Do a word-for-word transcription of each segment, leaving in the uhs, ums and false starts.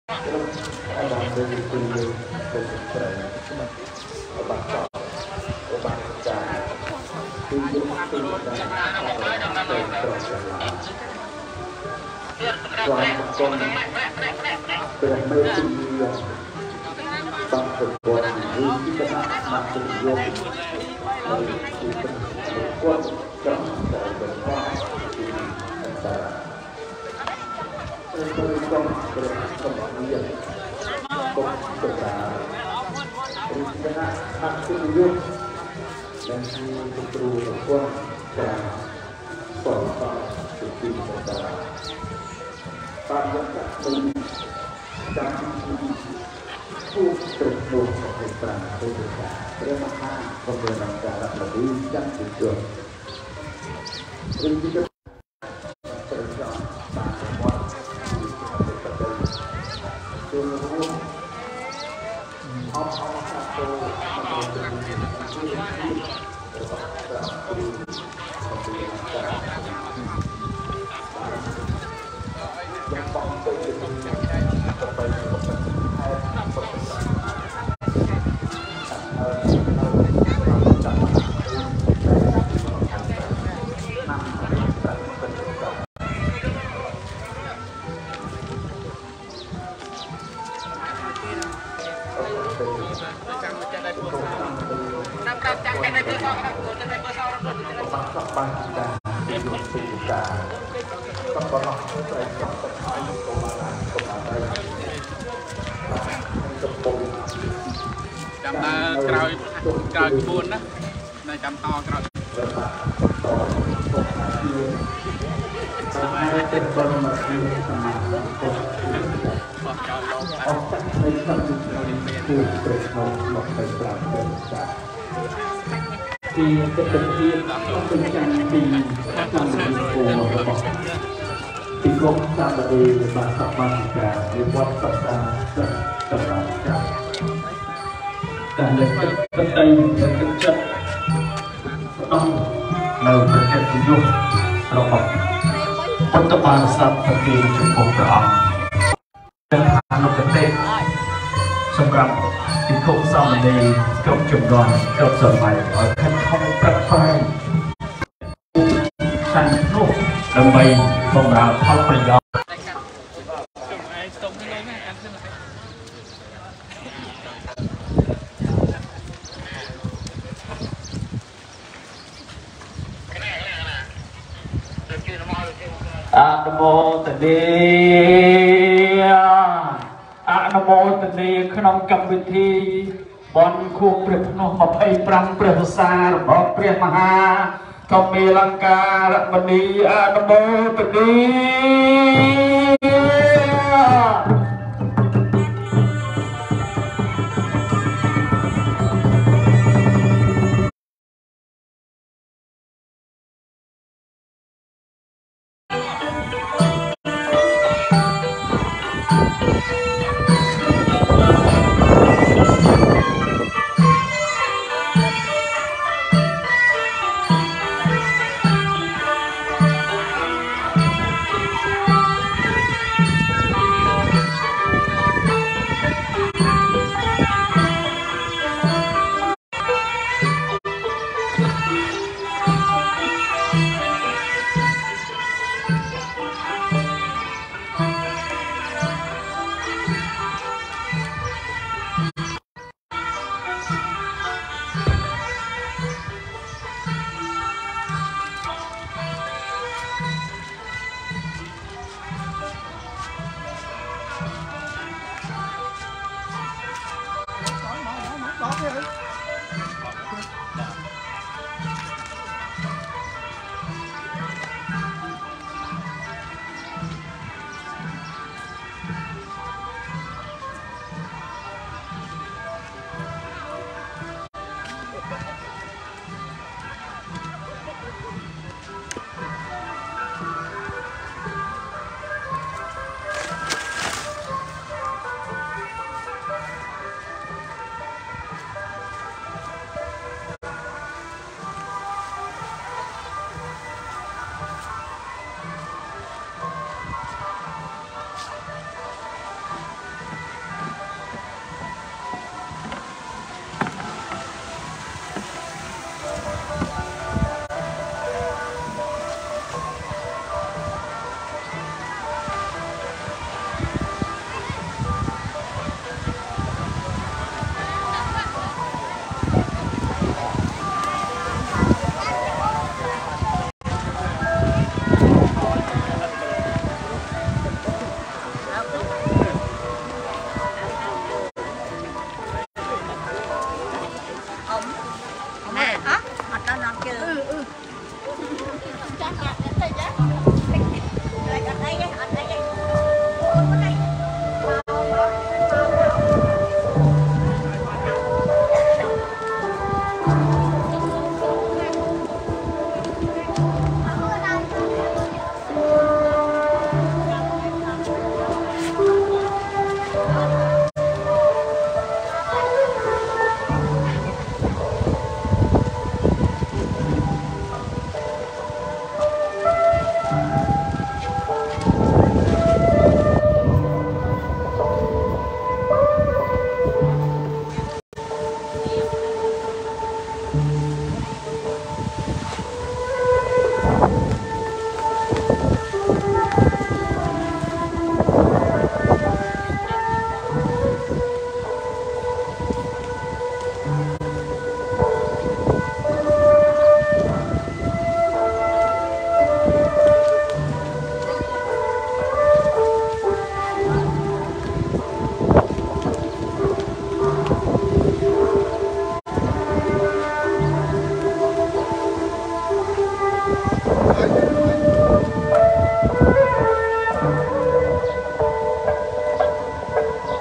Ada dari kuliah bercerai, obat obat cai, tujuh tujuh dan suami kon bermedia bangsa buat ini kita masih jauh dari kita berkuat dan berkuat antara berkuat berkemudian besar kita masih jauh dan betul berkuat dan berkuat seperti antara pada saat dan terus berperang berbeda bermana pemberian cara lebih dan juga juga terjadi pada waktu seluruh apa-apa satu krau krau kebun lah, nak jam tau krau. Thì cái cần thiết có tình trạng thì các con người của họ thì cũng ra bờ đi và tập bằng cả để quan tập ra tập tập ra cả cả lên tất tay và tất chất ông lời thực hiện của nhau rồi học quân tập ban sắp thực hiện trong cuộc đờiเป็นฐานนกเต้สำหรับพิคุสามเณรกับจุดดอนกับสมัยเอาแค่ท่องประไฟสันโลกดำไปของเราพัฒประโยชน์อะนะโมตัสสะอะนะโมตัสสะขนมกรรมวิธีบอนคู่เปรียบนมาภัยปรังเปรียบสารบอกเปรียบมหาทอมเมลังการมณีอะนะโมตัสสะ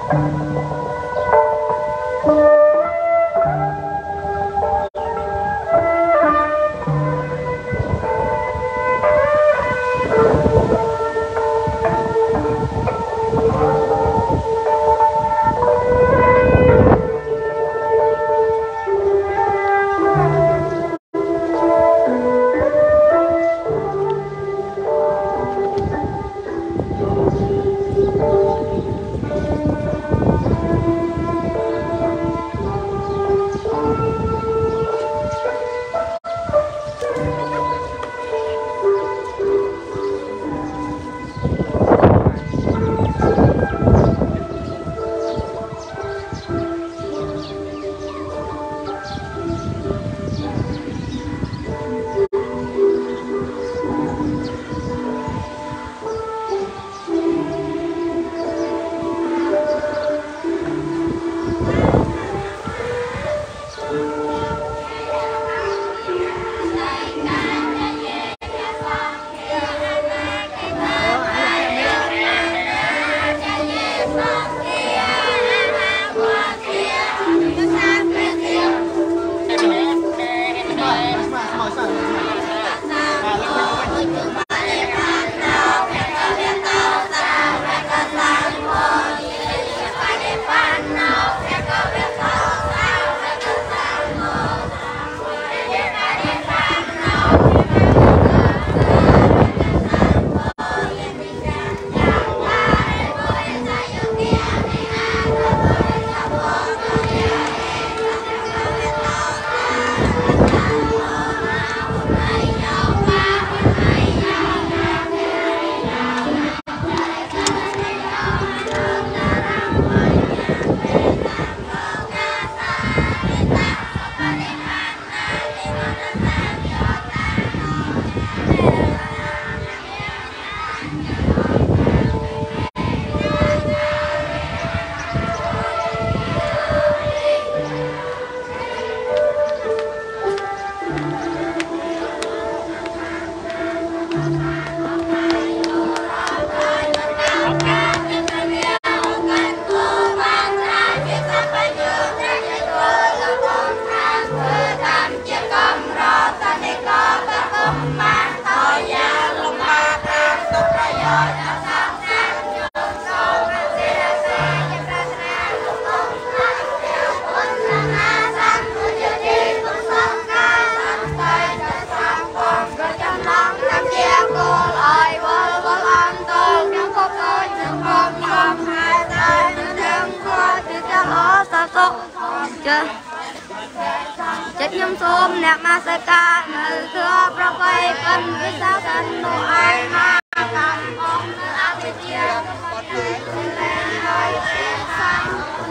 Chất nhung xôm nạc ma sơ ca nữ thưa pro quay cân với sao thân nụ ai ma càng bóng nữ áp về chia có thể lên hơi sẽ sang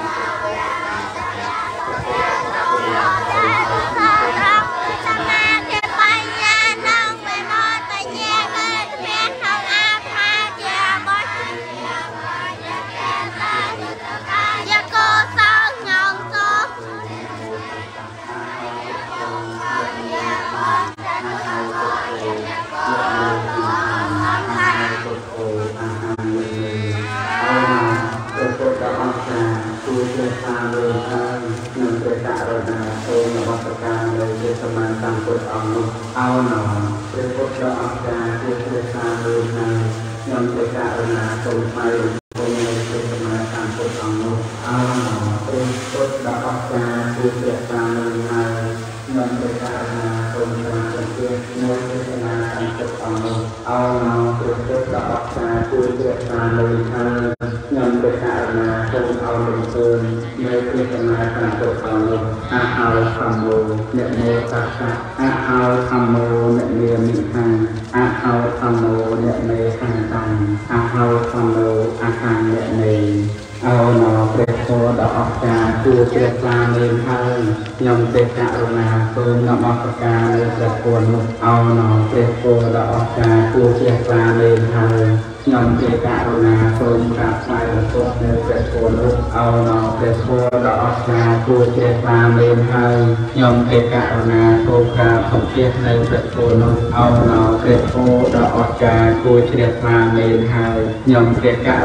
เอาหนอเป็นพุทธอักษรที่เรียกว่าเรื่องนั้นยังเป็นการนาตรงไปตรงในเป็นสมาทานพุทธอังโนเอาหนอเป็นพุทธอักษรที่เรียกว่าเรื่องนั้นยังเป็นการนาตรงไปตรงในเป็นสมาทานพุทธอังโนเอาหนอเป็นพุทธอักษรที่เรียกว่าเรื่องนั้นยังเป็นการนาตรงเอาลงเติมในเป็นสมาทานพุทธอังโนอาเอาคำโมเนโมตัสสะอาเอาคำโมเนเมียมิหังอาเอาคำโมเนเมหังตังอาเอาคำโมอาหังเนเมเอาหนอเปรตโตดอกออกจากคือเปรตกลางเลี้ยงให้ยมเตกะรุณาเพิ่มนำออกการเลี้ยงเปรตโกนเอาหนอเปรตโตดอกออกจากคือเปรตกลางเลี้ยงให้ยมเตกะรุณาเพิ่มกราบไหว้พระเนเปรตโกนเอาหนอเปรตโตดอกออกจากคือเปรตกลางเลี้ยงให้ยมเตกะรุณาเพิ่มกราบขอบเพียรในเปรตโกนเอาหนอเปรตโตดอกออกจากคือเปรตกลางเลี้ยงให้ยมเตกะรุณา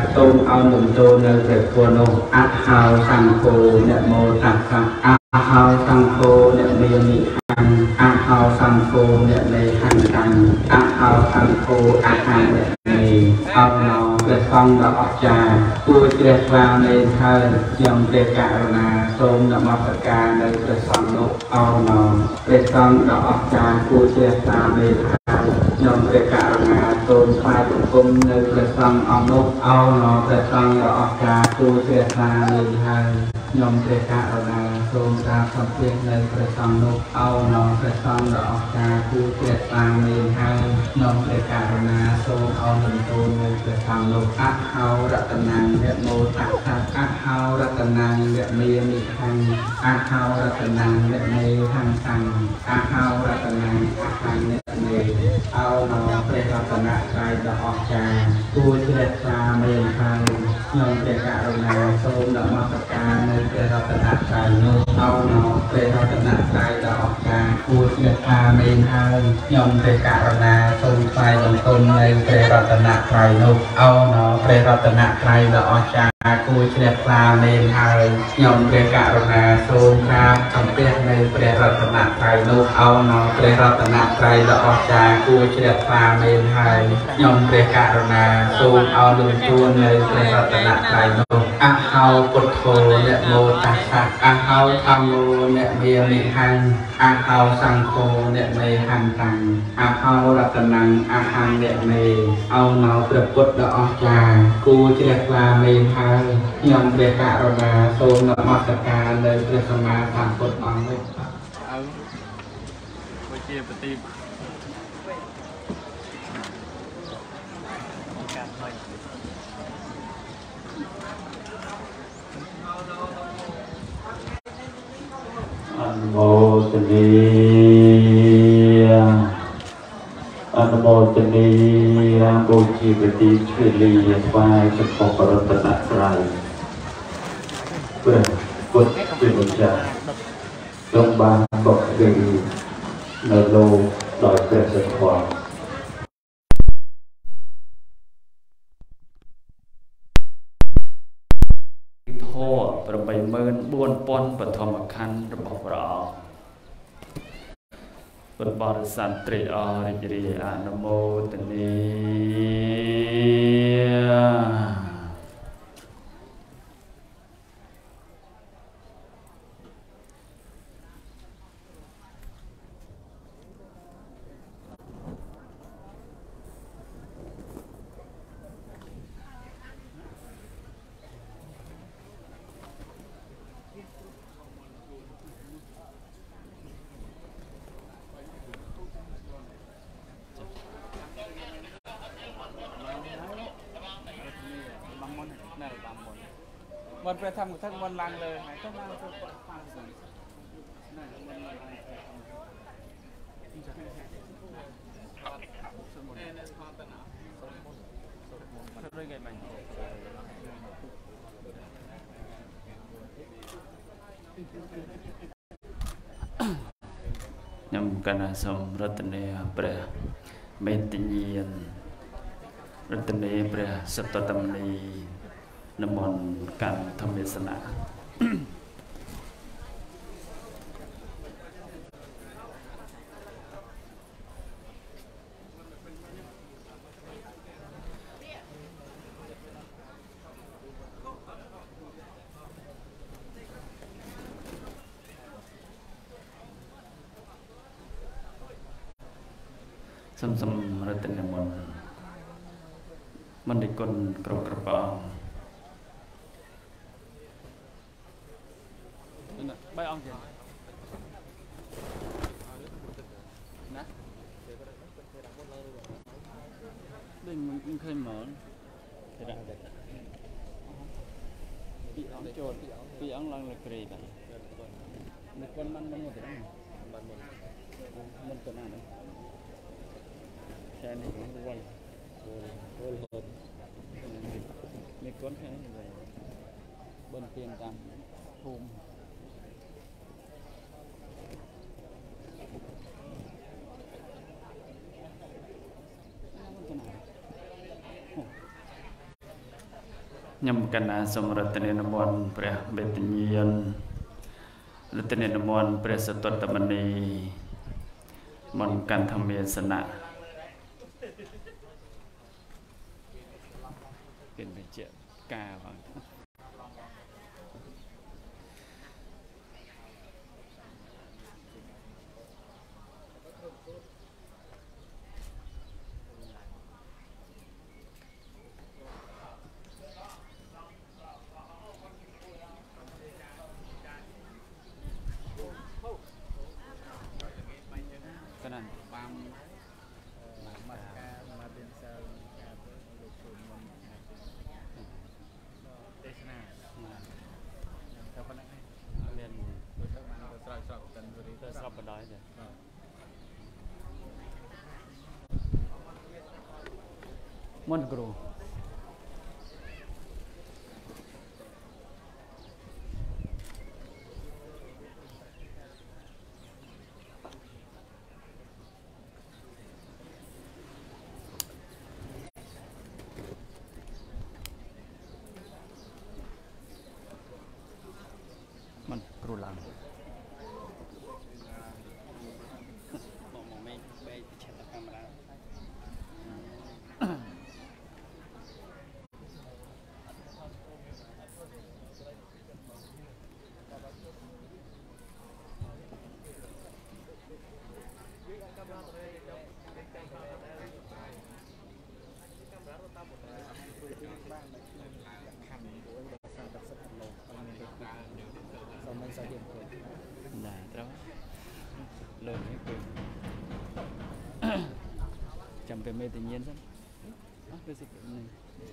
សូមឲ្យលំទោននៅព្រះធម៌នោះអហៅសង្ឃោអ្នកមោតសៈអហៅសង្ឃោអ្នកមាននិហង្អហៅសង្ឃោអ្នកនៃហង្កាំងអហៅសង្ឃោអហាអ្នកនៃអោណោព្រះសង្ឃដ៏អស្ចារ្យគួរជ្រះថ្លានៃហើយខ្ញុំព្រះករុណាសូមនមស្ការនៅព្រះសង្ឃនោះអោណោព្រះសង្ឃដ៏អស្ចារ្យគួរជ្រះថ្លានៃហើយខ្ញុំព្រះករុណាសូមថ្វាយបង្គំនៅព្រះសង្ឃអង្គនោះអោណោព្រះសង្ឃដ៏អស្ចារ្យគួរជ្រះថ្លានៃហើយខ្ញុំព្រះករុណាសូមក្រាបសំពះនៅព្រះសង្ឃនោះអោណោព្រះសង្ឃដ៏អស្ចារ្យគួរជ្រះថ្លានៃហើយខ្ញុំព្រះករុណាសូមអោនលំទោននៅព្រះសង្ឃនោះអហៅរតនាងវមោតសៈអហៅរតនាងវមេនិហង្អហៅរតនាងវមេហង្សੰអហៅរតនាងអហង្វមេអោណោព្រះរតនត្រ័យដ៏អស្ចារ្យគួរជ្រះថ្លានៃហើយខ្ញុំព្រះករុណាសូមនមស្ការនៅព្រះរតនត្រ័យនោះអោណោព្រះរតនត្រ័យដ៏អស្ចារ្យគួរជ្រះថ្លានៃហើយខ្ញុំព្រះករុណាសូមថ្វាយបង្គំនៅព្រះរតនត្រ័យនោះអោណោព្រះរតនត្រ័យដ៏អស្ចារ្យគួរជ្រះថ្លានៃហើយខ្ញុំព្រះករុណាសូមក្រាបសំពះនៅព្រះរតនត្រ័យនោះអោណោព្រះរតនត្រ័យដ៏អស្ចារ្យគួរជ្រះថ្លានៃហើយខ្ញុំព្រះករុណាសូមអោនលំទួននៅព្រះរតនត្រ័យនោះអហៅពុទ្ធោអ្នកមោតសៈអហៅធម្មោអ្នកមាននិហង្អហៅសង្ឃោអ្នកនៃហង្តាំងអហៅរតនាងអហង្អ្នកនៃអោណោព្រះពុទ្ធដ៏អស្ចារ្យគួរជ្រះថ្លានៃហើយខ្ញុំព្រះករុណាសូមនមស្ការនៅព្រះសម្មាសម្ពុទ្ធអង្គនោះអើវិជាបតិអនុមោទនីអនុមោទនីបូជាបតិជ្រលីថ្វាយចំពោះរតនត្រ័យព្រះពុទ្ធជាម្ចាស់ទ្រង់បានបកគិនៅលោកដោយព្រះសិទ្ធិធម៌ប្របីម៉ឺនបួនពាន់បឋមខណ្ឌរបស់ព្រះអង្គពុទ្ធបរិស័ទត្រេកអររីករាយអនុមោទនីมันไปทำทั้งวันลังเลยไหนต้องมาเพื่อฟังสิ่งนั่นมันลังสมุนเนี่ยเนี่ยความตระหนักมันเรื่องไงมันยำกันสมรัตเนียเปรย์เมตยีนรัตเนียเปรย์สัตตมณีนมนการธรรมเทศนาสมสมรัตนมนมันได้กลกรบกระป๋องใบอ่องเย็นนะดึงมันเคยเหมือนปีอ่องโจดปีอ่องลังเลยกรีบมันคนมันมันหมดแล้วมันมันตัวนั้นแค่นี้ก็วนวนวนมีก้นแค่นี้เลยบนเตียงตามภูมิ nhằm canh na sông rật tên nam môn pre bê tình nhiên rật tên nam môn pre sát tuật tâm ni môn can tham miên sanh nạ kiến về chuyện ca bằng môn guru môn guru lang chăm về mê tự nhiên lắm, đó cái sự này.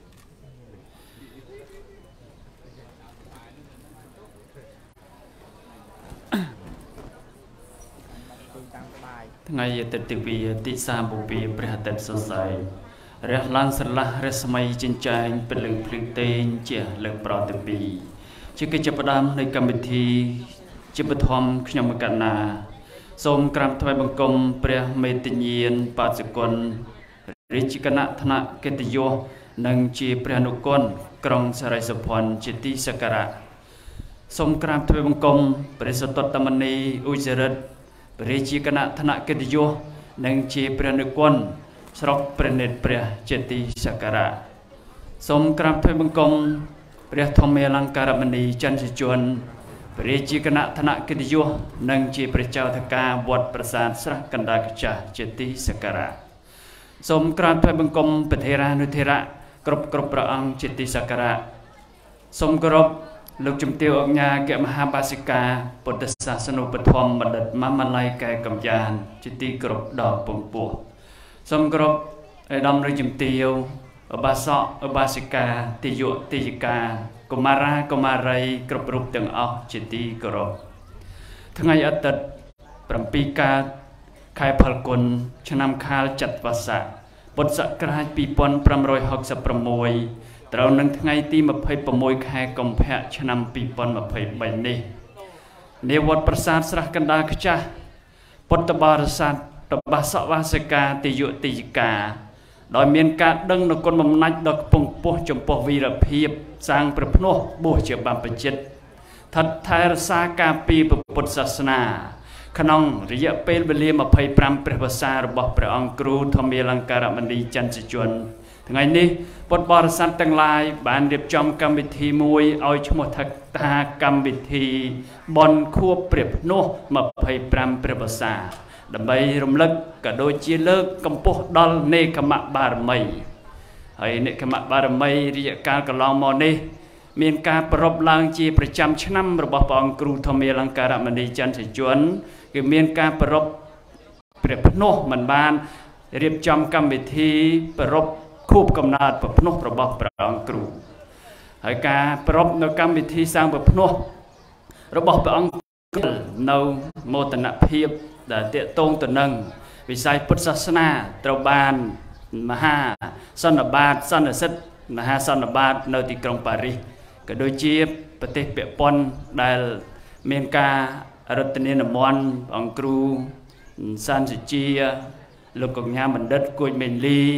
Ngày tết tiệc vi tị sa bù bì bè tết sơ sài, rẽ lan sờ la rẽ smay trên trái bật lưng phình tên chia lưng bò tiệc bì, chỉ cái chập đamในกรรมวิธีจิบทอมขยมกันนาសូមក្រាបថ្វាយបង្គំព្រះមេត្តាញាណបច្ចុប្បន្នរាជគណៈថ្នាក់កិត្តិយសនិងជាព្រះនុគុណក្រុងសរិសុភ័ណ្ឌជាទីសក្ការៈសូមក្រាបថ្វាយបង្គំព្រះសតតមនីឧជ្ជរិទ្ធព្រះរាជគណៈថ្នាក់កិត្តិយសនិងជាព្រះនុគុណស្រុកព្រះនេត្រព្រះជាទីសក្ការៈសូមក្រាបថ្វាយបង្គំព្រះធម្មអលង្ការមនីចន្ទជន់ព្រះរាជគណៈថ្នាក់កិត្តិយសនិងជាព្រះចៅថការវត្តប្រាសាទស្រះកណ្ដាលខ្ចាស់ជាទីសក្ការៈសូមក្រាបថ្វាយបង្គំព្រះថេរានុថេរៈគ្រប់គ្រប់ព្រះអង្គជាទីសក្ការៈសូមគោរពលោកជំទាវអញ្ញាគមហាបាសិកាពុទ្ធសាសនូបត្ថម្ភបណ្ឌិតម៉ាម៉ាឡៃកែកំយ៉ានជាទីគោរពដ៏ពងពោះសូមគោរពឯកឧត្តមរាជជំទាវឧបាសកឧបាសិកាទាយុទាយិកាកុមារាកុមារីគ្រប់រូបទាំងអស់ជាទីគោរពថ្ងៃអាទិត្យប្រាំពីរកើតខែផលគុណឆ្នាំខាលចត្វាស័កពុទ្ធសករាជពីរពាន់ប្រាំរយហកសិបប្រាំមួយត្រូវនឹងថ្ងៃទីម្ភៃប្រាំមួយខែកុម្ភៈឆ្នាំពីរពាន់ម្ភៃបីនេះនាវត្តប្រាសាទស្រះកណ្ដាលខ្ចាស់ពុទ្ធបរិស័ទរបស់សវាសិកាទាយុទាយិកាដោយមានការដឹងនូវគុណបំណាច់ដ៏ខ្ពង់ខ្ពស់ចំពោះវីរភាពសាងព្រះភ្នោះបួសជាបព្វជិតថិតថែរក្សាការពារពុទ្ធសាសនាក្នុងរយៈពេលវេលាម្ភៃប្រាំព្រះវស្សារបស់ព្រះអង្គគ្រូធម្មអលង្ការមនីចន្ទជន់ថ្ងៃនេះពុទ្ធបរិស័ទទាំងឡាយបានរៀបចំកម្មវិធីមួយឲ្យឈ្មោះថាកម្មវិធីបុណ្យខួបព្រះភ្នោះម្ភៃប្រាំព្រះវស្សាដើម្បីរំលឹកក៏ដូចជាលើកកម្ពស់ដល់នេកមបារមីហើយនេកមបារមីរយៈកាលកន្លងមកនេះមានការប្រពឡើងជាប្រចាំឆ្នាំរបស់ព្រះអង្គគ្រូធម្មអលង្ការមនីចន្ទជន់គឺមានការប្រពព្រះភ្នោះមិនបានរៀបចំកម្មវិធីប្រពខួបកំណើតព្រះភ្នោះរបស់ព្រះអង្គគ្រូហើយការប្រពនៅកម្មវិធីសាងព្រះភ្នោះរបស់ព្រះអង្គនៅមោទនភាពដែលតេតងទៅនឹងវិស័យពុទ្ធសាសនាត្រូវបានមហាសន្និបាតសន្និសិទមហាសន្និបាតនៅទីក្រុងប៉ារីសក៏ដូចជាប្រទេសពាក់ព័ន្ធដែលមានការរដ្ឋនានិមន្តអង្គគ្រូសានសុជាលោកកញ្ញាបណ្ឌិតគួយមេនលី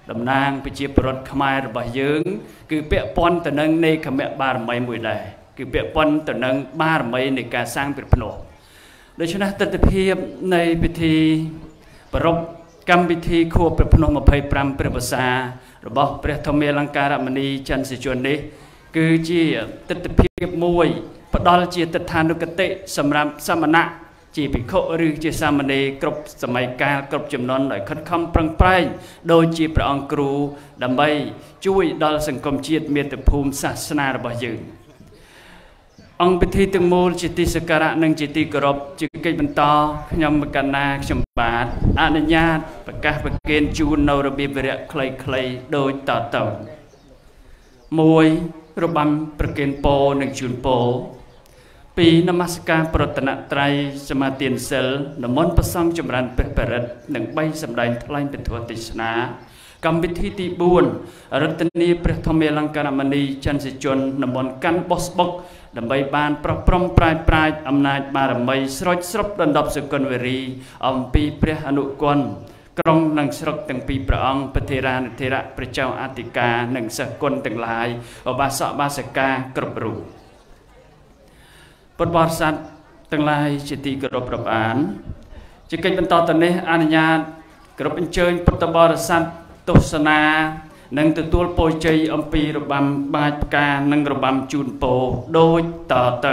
តំណាងប្រជាពលរដ្ឋខ្មែររបស់យើងគឺពាក់ព័ន្ធទៅនឹងនៃគមបារមីមួយដែរគឺពាក់ព័ន្ធទៅនឹងបារមីនៃការសាងព្រះភ្នោះដូច្នេះទស្សនវិជ្ជានៃពិធីប្រពៃកម្មវិធីខួបព្រះភ្នោះម្ភៃប្រាំព្រះវស្សារបស់ព្រះធម្មអលង្ការមនីចន្ទសិជននេះគឺជាទស្សនវិជ្ជាមួយផ្ដល់ជាទិដ្ឋានុគតិសម្រាប់សមណៈជាភិក្ខុឬជាសាមណេរគ្រប់សម័យកាលគ្រប់ចំនួនដោយខិតខំប្រឹងប្រែងដោយជាព្រះអង្គគ្រូដើម្បីជួយដល់សង្គមជាតិមាតុភូមិសាសនារបស់យើងអង្គពិធីទាំងមូលជាទីសក្ការៈនិងជាទីគោរពជាកិច្ចបន្តខ្ញុំកណ្ណាខ្ញុំបាទអនុញ្ញាតប្រកាសប្រគេនជូននៅរបៀបវិរៈខ្លីៗដូចតទៅមួយរបាំប្រគេនពរនិងជូនពរពីរនមស្ការប្រតនត្រ័យសមាទានសិលនមន្តប្រសង់ចម្រើនព្រះបរិត្តនិងបីសម្ដែងថ្លែងពធទេសនាកម្មវិធីទីបួនរតនីព្រះធម្មអលង្ការមនីចន្ទសិជននមន្តកាន់បោះស្បុកដើម្បីបានប្រព្រំប្រាជ្ញប្រាជ្ញអំណាចបារមីស្រោចស្រពដណ្ដប់សកលវេរីអំពីព្រះអនុគុណក្រុងនិងស្រុកទាំងពីរព្រះអង្គពធិរានុធិរៈព្រះចៅអធិការនិងសិស្សគុណទាំងឡាយឧបាសកបាសិកាគ្រប់រូបពុទ្ធបរិស័ទទាំងឡាយជាទីគោរពរាប់អានជាកិច្ចបន្តទៅនេះអនុញ្ញាតគ្រប់អញ្ជើញពុទ្ធបរិស័ទទស្សនានិងទទួលពរជ័យអំពីរបាំបាចផ្កានិងរបាំជូនពរដូចតទៅ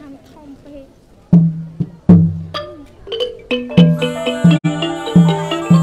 Hãy subscribe cho kênh Ghiền Mì Gõ để không bỏ lỡ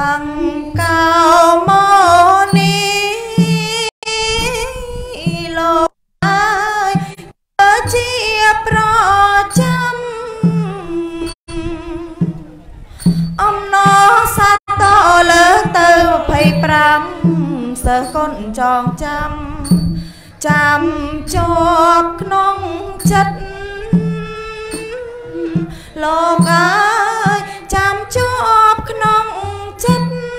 Bằng cao mô ni lô ai chia pro chăm ông nó sát to lỡ từ phây pram sơ con tròn chăm chăm chộp nông chất lô ai chăm chộp nông chất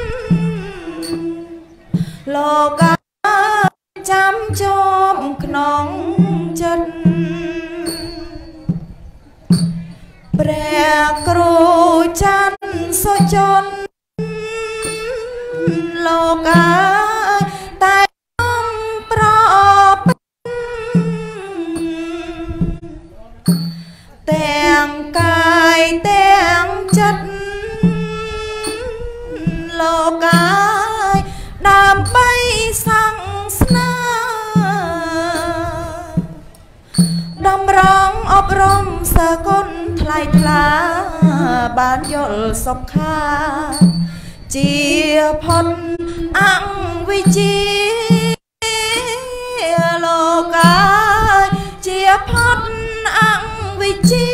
lô ai chăm chộp nông chất bè cừu chăn so chôn lô ai tai ông pro tèng cài tèng chất lô cái đàm bay sang sna đâm rong ốp rong sơ con thay thla bán yol sọc kha chia phun ăn vi chi lô cái chia phun ăn vi chi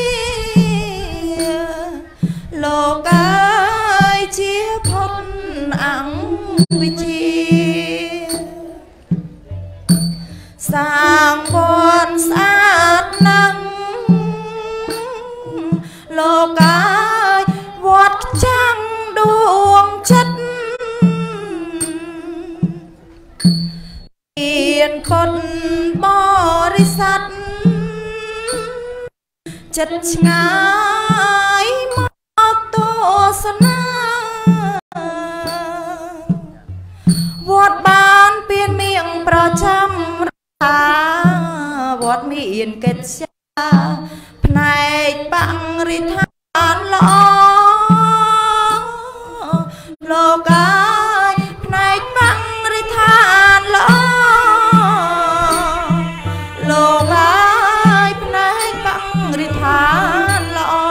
lô cái chia phun ăn vi chi sang buồn sát nắng lô cái vót trăng đuông chất tiền con bò đi sắt chất ngái mọc tô sân vót bán biên miệng pro chăm ra vót miệng kết cha này bằng ri than lo lô cái này bằng ri than lo lô cái này bằng ri than lo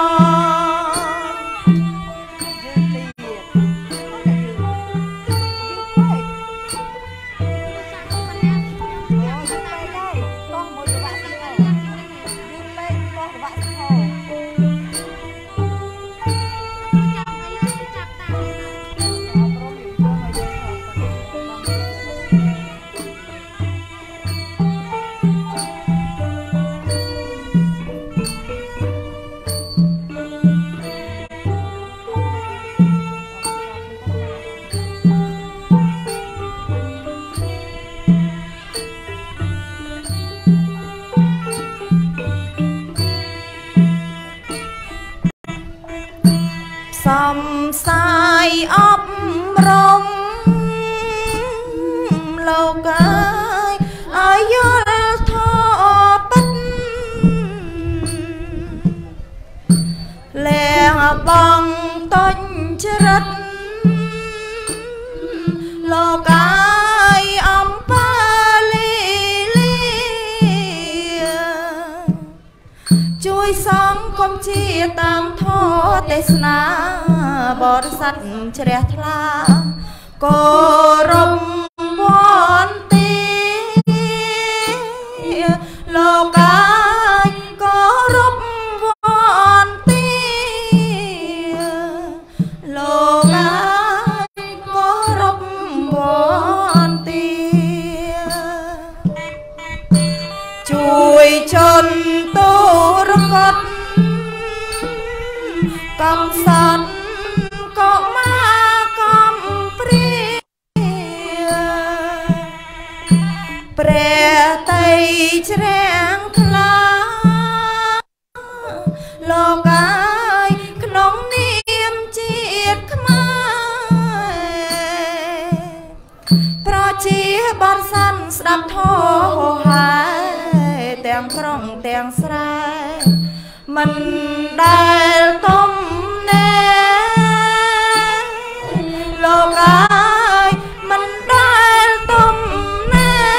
xóm sai ấp rong lâu cái ai yêu thọ bất lẹ bằng tanh chết lâu cái ấm pa li li chui sóng công chi tam thọ tê sna bọt sắt trẻ thla cô rong bon tê lô cái cô rong bon tê lô cái cô rong bon tê chui chôn tô rốt cầm sắt có ma cầm pri pre tay tráng thla lô cái nông niềm chiết khmai pro chia bát san đạp thô hai tèng krong tèng srai mình đài tôm nè lô cái mình đài tôm nè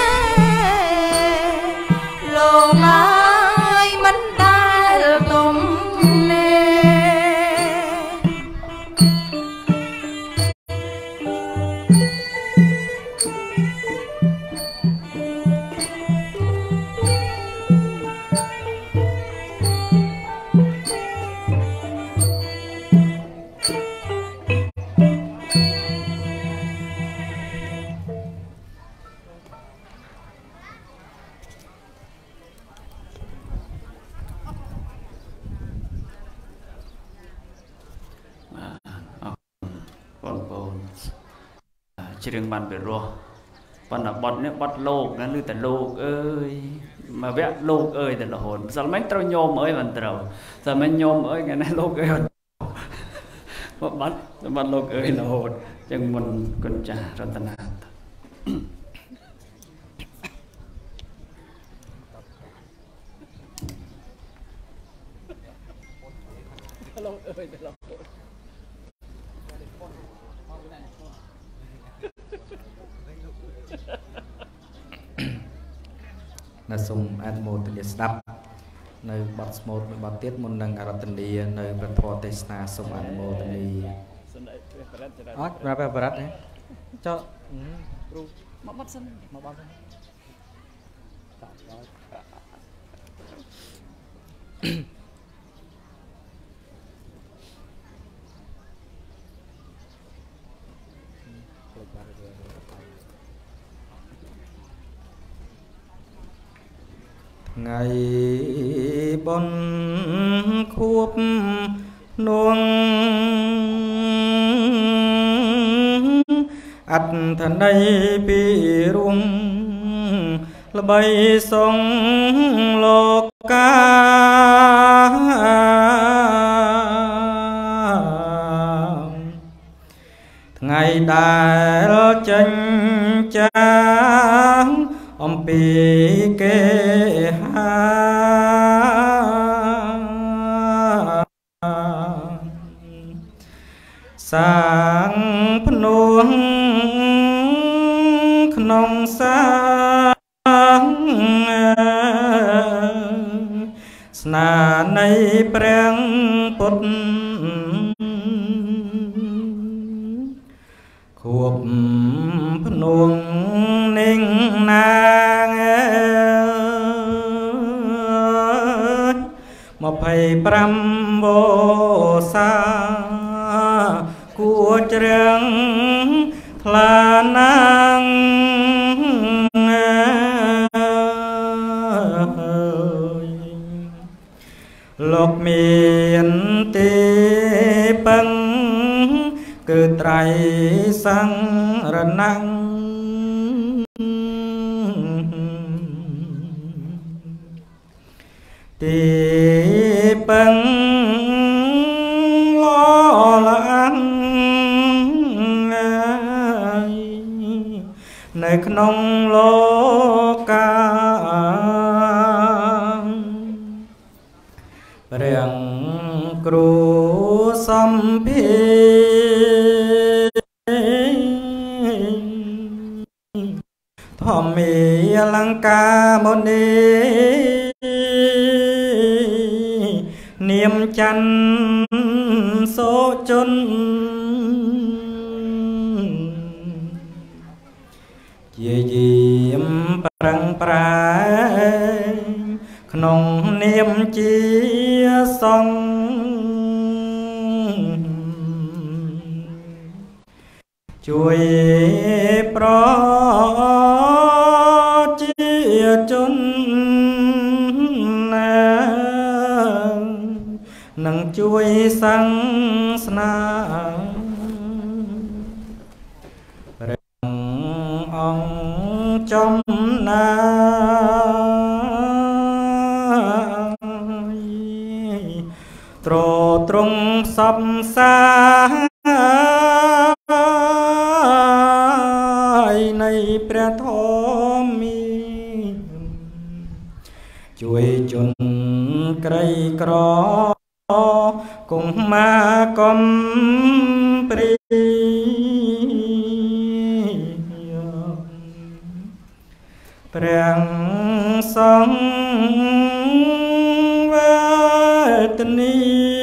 lô cái mình đài tôm nè riêng bàn về rồi còn là bọt nữa bọt lô nó nhưแต่โลกเอ้ยมาแวะโลกเอ้ยแต่ละหนสมัยเราโยมเอ้ยมันเราสมัยโยมเอ้ยไงนะโลกเอ้ยบอดบอดโลกเอ้ยละหนจังมันกุญจารัตนาโลกเอ้ยแต่ละหนน่าสมอันโมตเลียสดับในบัตสมดบัตเตียดมุนดังอารัตเลียในประพอเตสนาสมอันโมตเลียอ๋อมาแบบรัฐเนี่ยเจ้ามาบัตสันมาบัตสันไงบนควบนวงอัดทันใดปีรุงละใบสองโลกาไงได้จันจางอมปีเกหาสร้างพนวงขนมสร้างสนาในแปลงปดขวบพนวงนิ่งนางมาไผ่ปรำโบสากัวเจริญพลานางโลกเมียนตีปังเกิดไตรสังระนังตีปังล้อลังในขนมโลกาเรียงครูสัมพีทอมมีลังกามนีเนียมจันโสจนเยี่ยยิ้มปรังปรายขนมเนียมเจียซองช่วยปลอเจียจนนังช่วยสังสนาเรื่ององจมนาตรตรงสับสายในพระธรรมีช่วยจนไกรกรอคงมากรมปรีเปลี่ยนสองเวทนี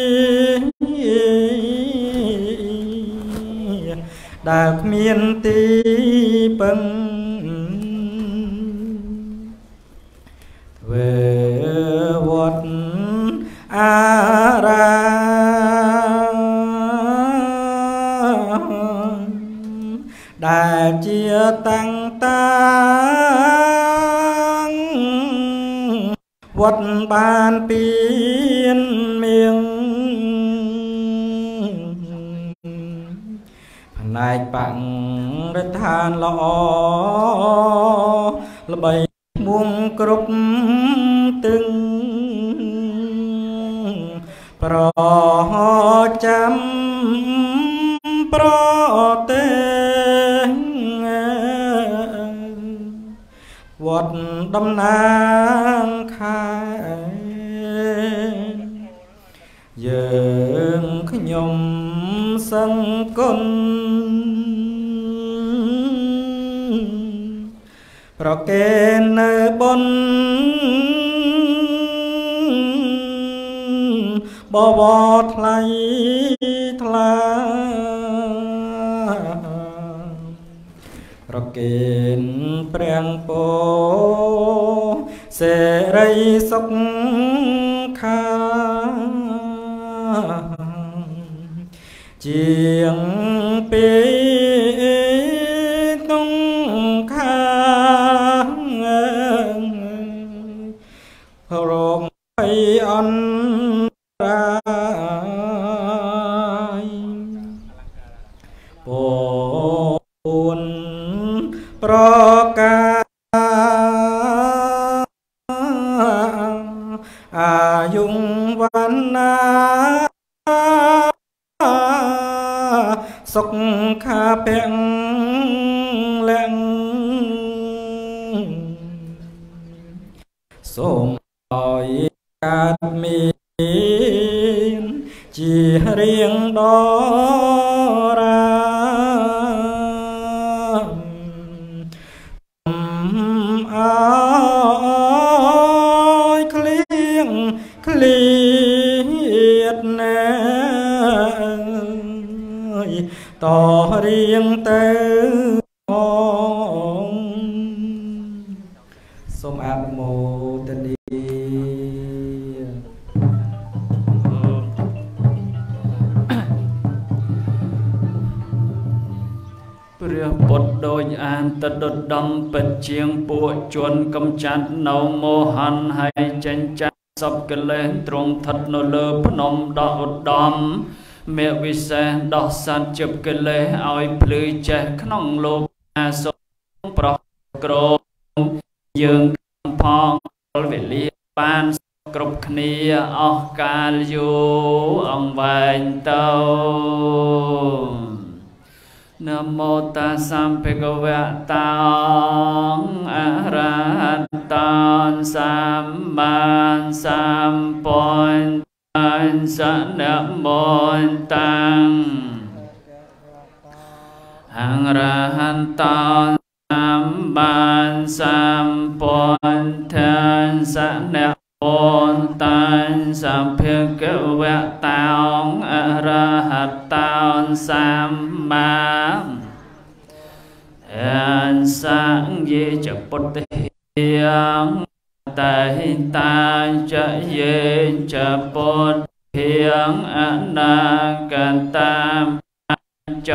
ดากเมียนตีปังเววัดอาราได้เจียตั้งตางวัดบานเปลี่ยนเมียงพណែកបាក់រិទ្ធានល្អល្បីមួងគ្រប់ទឹងប្រចាំប្រទេសវត្តតំណាងខែយើងខ្ញុំសង្គុណប្រកេននៅបុណ្យបវរថ្លៃថ្លាប្រកេនព្រះពោសេរីសុខខាជាងពីតុងខារងភ័យអន្តរាយពួនប្រការអាយុវណ្ណាសុខាភៈលំសូមឲ្យកើតមានជារៀងដរាអើយក្លៀងក្លៀតណាតរៀងទៅសូមអនុមោទនាព្រះពុទ្ធដូចអានតដុតដំពិតជាងពួកជនកំចាត់នៅមោហនហើយចេញចាក់សពកិលេសទ្រង់ស្ថិតនៅលើភ្នំដ៏ឧត្តមមេវិសេសដោះសត្វជិបកិលេសឲ្យភ្លឺចេះក្នុងលោកអាសុប្រោះក្រមយើងផងវេលាបានគ្រប់គ្នាអស់កាលយូរអង្វែងទៅនមោតាសម្ភិក្ខវៈតោអរហតោសម្មាសម្ពុទ្ធអញ្សនមន្តតាំងអង្រហន្តោសម្មាសម្ពុទ្ធអញ្សនមន្តតាំងសម្ភិក្ខវៈតោអរហតោសម្មាអញ្សង្យេចពុទ្ធិយ៉ាងតៃតាចយេចពុទ្ធិយ៉ាងអនាគតាមច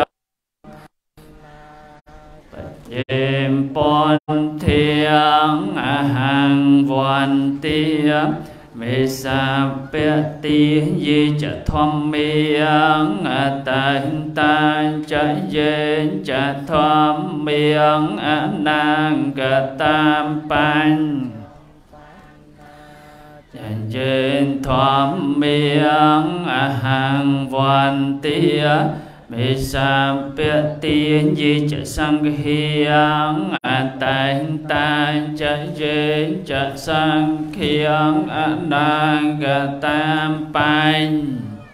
បជេមពន្ធាងអហង្វន្តិមេសាពតិយេចធម្មាងអតន្តចយេចធម្មាងអនាគតាមបញ្ញយេនធម្មាងអហង្វន្តិមេសាពតិយេចសង្ឃាងអតន្តចយេចសង្ឃាងអនាគតាមបញ្ញ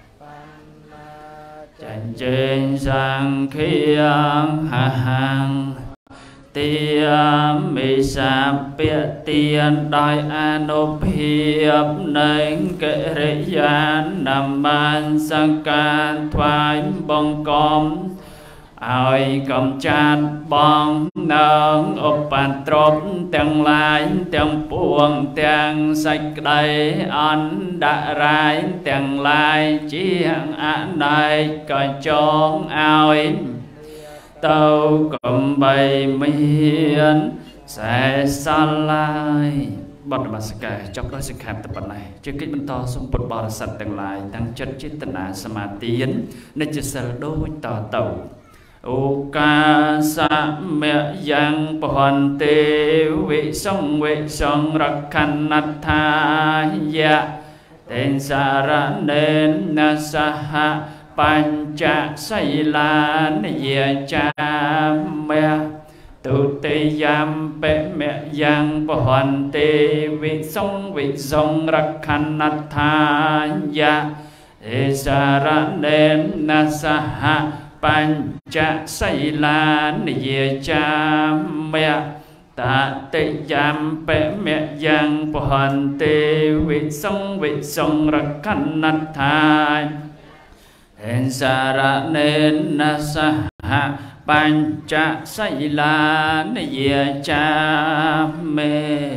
យេនសង្ឃាងអហង្ទាមេសាពទានដោយអនុភាពនៃកិរិយានមស្ការថ្វាយបង្គំឲ្យកំចាត់បងនឹងឧបទ្រពទាំងឡាយទាំងពួងទាំងសេចក្តីអន្តរាយទាំងឡាយជាអនេកក៏ចងឲ្យទៅកំបីមានសេសឡាយបទនមស្ការចប់ដោយសង្ខេបតែប៉ុណ្ណេះជាកិច្ចបន្តសូមពុទ្ធបរិស័ទទាំងឡាយទាំងចិត្តចេតនាសមាទាននិច្ចសិលដូចតទៅ ô ca sa mẹ yang bòn tê vị song vị song rắc khăn nát tha ya tên sa ra nên na sa ha pancha say la ye cha mẹ tu tê yam pe mẹ yang bòn tê vị song vị song rắc khăn nát tha ya tên sa ra nên na sa ha pancha say la ye cha mẹ ta tê yam pe mẹ yang bòn tê vị song vị song rắc khăn nát tha en sa ra nên na sa ha pancha say la ye cha mẹ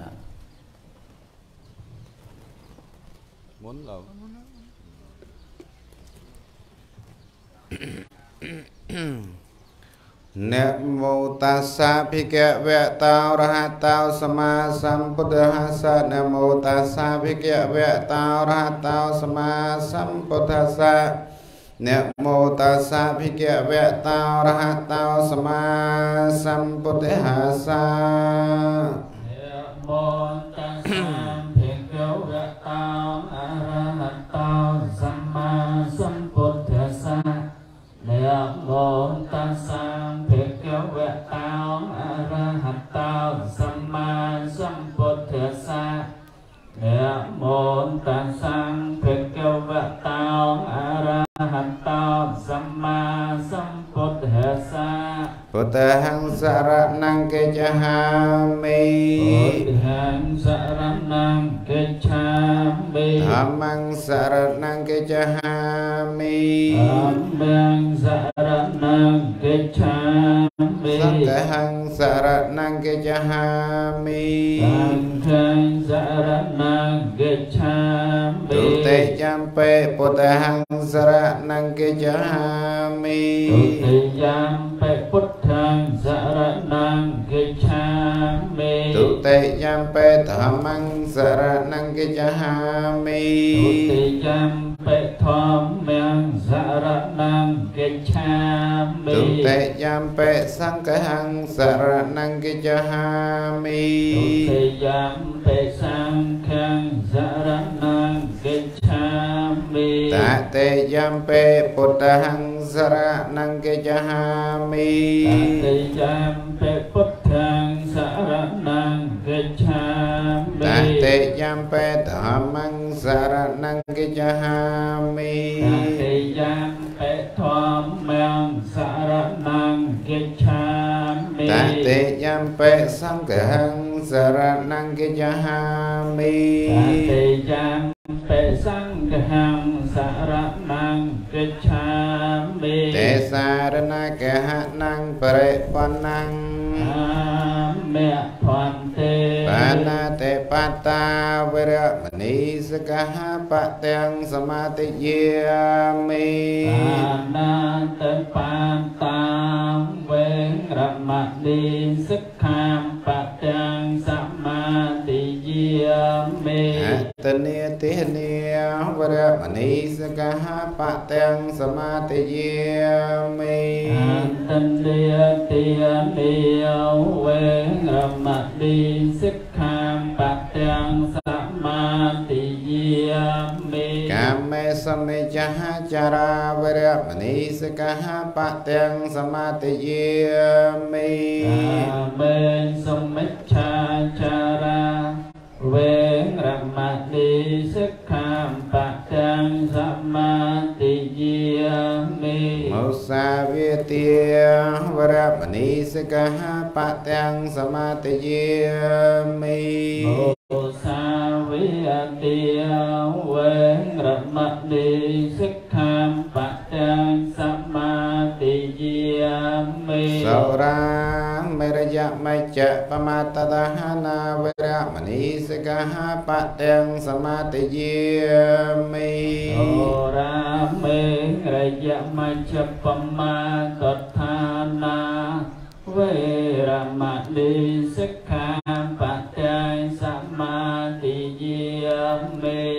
muốn lâu Namo tassa bhagavata arahato sama sambuddhassa Namo tassa bhagavata arahato sama sambuddhassa Namo tassa bhagavata arahato sama sambuddhassa Namo tassa bhagavata arahato sama sambuddhassa Namo tassa bhagavata arahato sama sambuddhassa Namo tassa bhagavata arahato sama sambuddhassa Buddhang saranang gacchami Buddhang saranang gacchami Dhammang saranang gacchami Dhammang saranang gacchami Sanghang saranang gacchami Sanghang saranang gacchami Tutte jampe Buddhang saranang gacchami Tutte jampe Buddhang saranang gacchami Tutte jampe Dhammang saranang gacchami Tutte jampe Dhammang saranang gacchami Tutte jampe Sanghang saranang gacchami Tutte jampe Sanghang saranang gacchami Tate jampe Buddhang saranang gacchami Tate jampe Buddhang saranang gacchami Tate jampe Dhammang saranang gacchami Tate jampe Dhammang saranang gacchami Tate jampe Sanghang saranang gacchami Tate jampe Sanghang saranang gacchami Te sarana kahanang parepanang Mẹ Phật Tê Bana te pata vira mani sakaha patyang samati yami Bana te pata vira mani sakaha patyang samati yami Ataniya tihniya vira mani sakaha patyang samati yami Ataniya tihniya vira mani sakaha patyang samati yami Kame samijaha cara vira mani sakaha patyang samati yami Kame samijaha cara vira mani sakaha patyang samati yami Musa Vitya vira mani sakaha patyang samati yami Musa Vitya vira mani sakaha patyang samati yami Saurang merja maja pamatadahana vira mani sakaha patyang samati yami Ora me raja maja pamatatthana vira mani sakaha patyang samati yami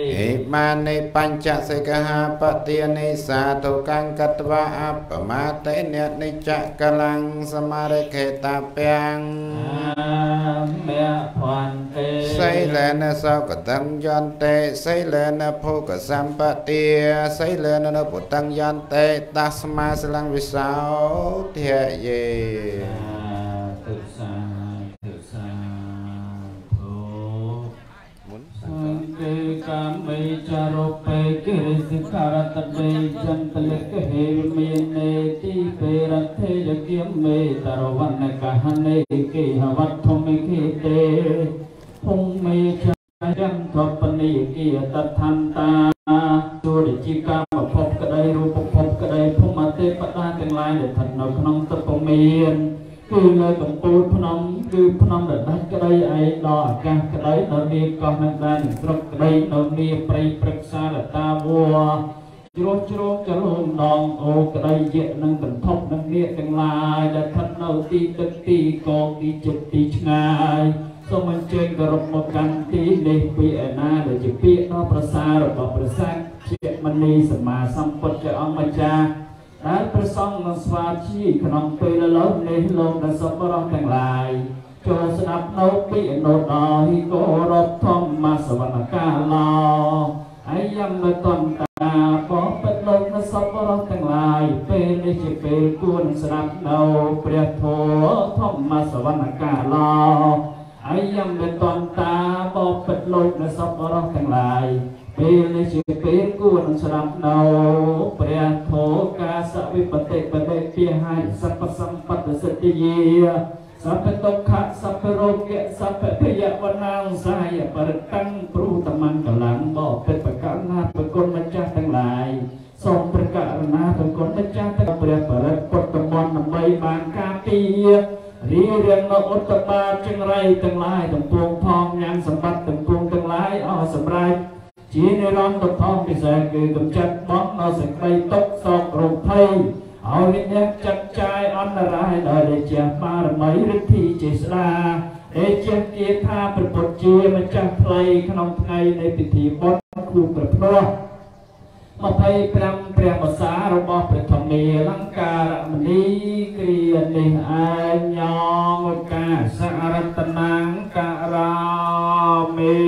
มานิปัญจสิกหาปฏินิสาทุกังกัตวะอัปปมาเตเนนิจักกังสมาริเขตาเปียงเมพันเตไสเลนะสาวกตังยันเตไสเลนะโภกสัมปติไสเลนะนปุตังยันเตตัสมาสลังวิสาวเทเยตุสาตุสาธุสังเกกามิจารุเปกิริสิกาตเบจันตเลกเหเมเนติเปรัตเทยเกียมเมตารวันนกหันเนเกหวัตถุเมเกเตพงเมชายันทปนิเกียตัทันตาสุริจิกาพบกระไดรูปพบกระไดพมาเตปตาทั้งหลายเดทันนขนมตะปเมียนคือเลยกับปูพนมคือพนมเด็ดกระไดไอดอกกากระไดนนีก็นักได้หนึ่งตรกกระไดนนีปริปรึกษาตาวัวจรจรจะลงนองโอกระไดเยนังกันทบนังเนียทั้งหลายเดทันเอาตีตึกตีกองตีจุดตีชงายสมัยเจงกระรบกันตีเนปีเอนาเดจิปีนอประสาระบประสาเชื่อมันนีสมาสัมปทจะอมจาได้ประสงค์นสวาชีขนมเปรลบในลมดัสบรองทั้งหลายจงสนับโนปีโนดอฮิโกรบทอมมาสวรรคาลอไอยังมาตอนตาปอเป็ดลมดัสบรองทั้งหลายเป็นในจิเปกุนสนับโนเปรียโททอมมาสวรรคาลอไอยังเป็นตอนตาบอเป็ดลมดัสบรองทั้งหลายเป็นในจิเปกุนสนับโนเปรียโทกาสวิปเตปเตเปียให้สัพพสัมปัตสติเยสัพพตกขะสัพพโรเกะสัพพพยาวนังสายปรตังปรูตมันกลังบอกเป็นประการนาเป็นคนมัจจาทั้งหลายทรงประกาศนาเป็นคนมัจจาทั้งเปรียบประปตมอนนำใบบางกาปีรีเรียงมาอุตบาจังไรทั้งหลายทั้งปวงทองยังสมบัติทั้งปวงทั้งหลายอ๋อสำไรจีในร้อนตกทองพิเศษคือกำจัดบล็อกเอาสิ่งใดตกซอกโรคภัยเอาวิญญาณจัดใจอันตรายโดยได้เจียบมาหรือไม่ฤทธิ์เจษฎาได้เจียบเกียรติประปดเจียมันจะเพลยขนมไทยในพิธีบดครูประพรมาเพยพรำเปรียบภาษาระบอบประธมีลังการมณีเกลียนในอัญญองกาสารตนังการามี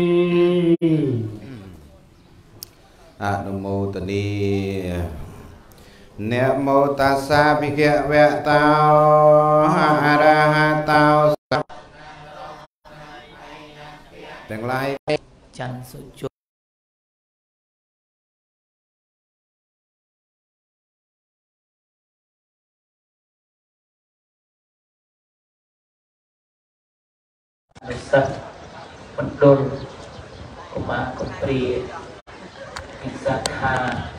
อนุโมทนีเนโมตัสสะภิกขเวตาอะระหะตาทั้งหลายจันสุจุนิสัยมันโดนกุมารกุปรีนิสัยหา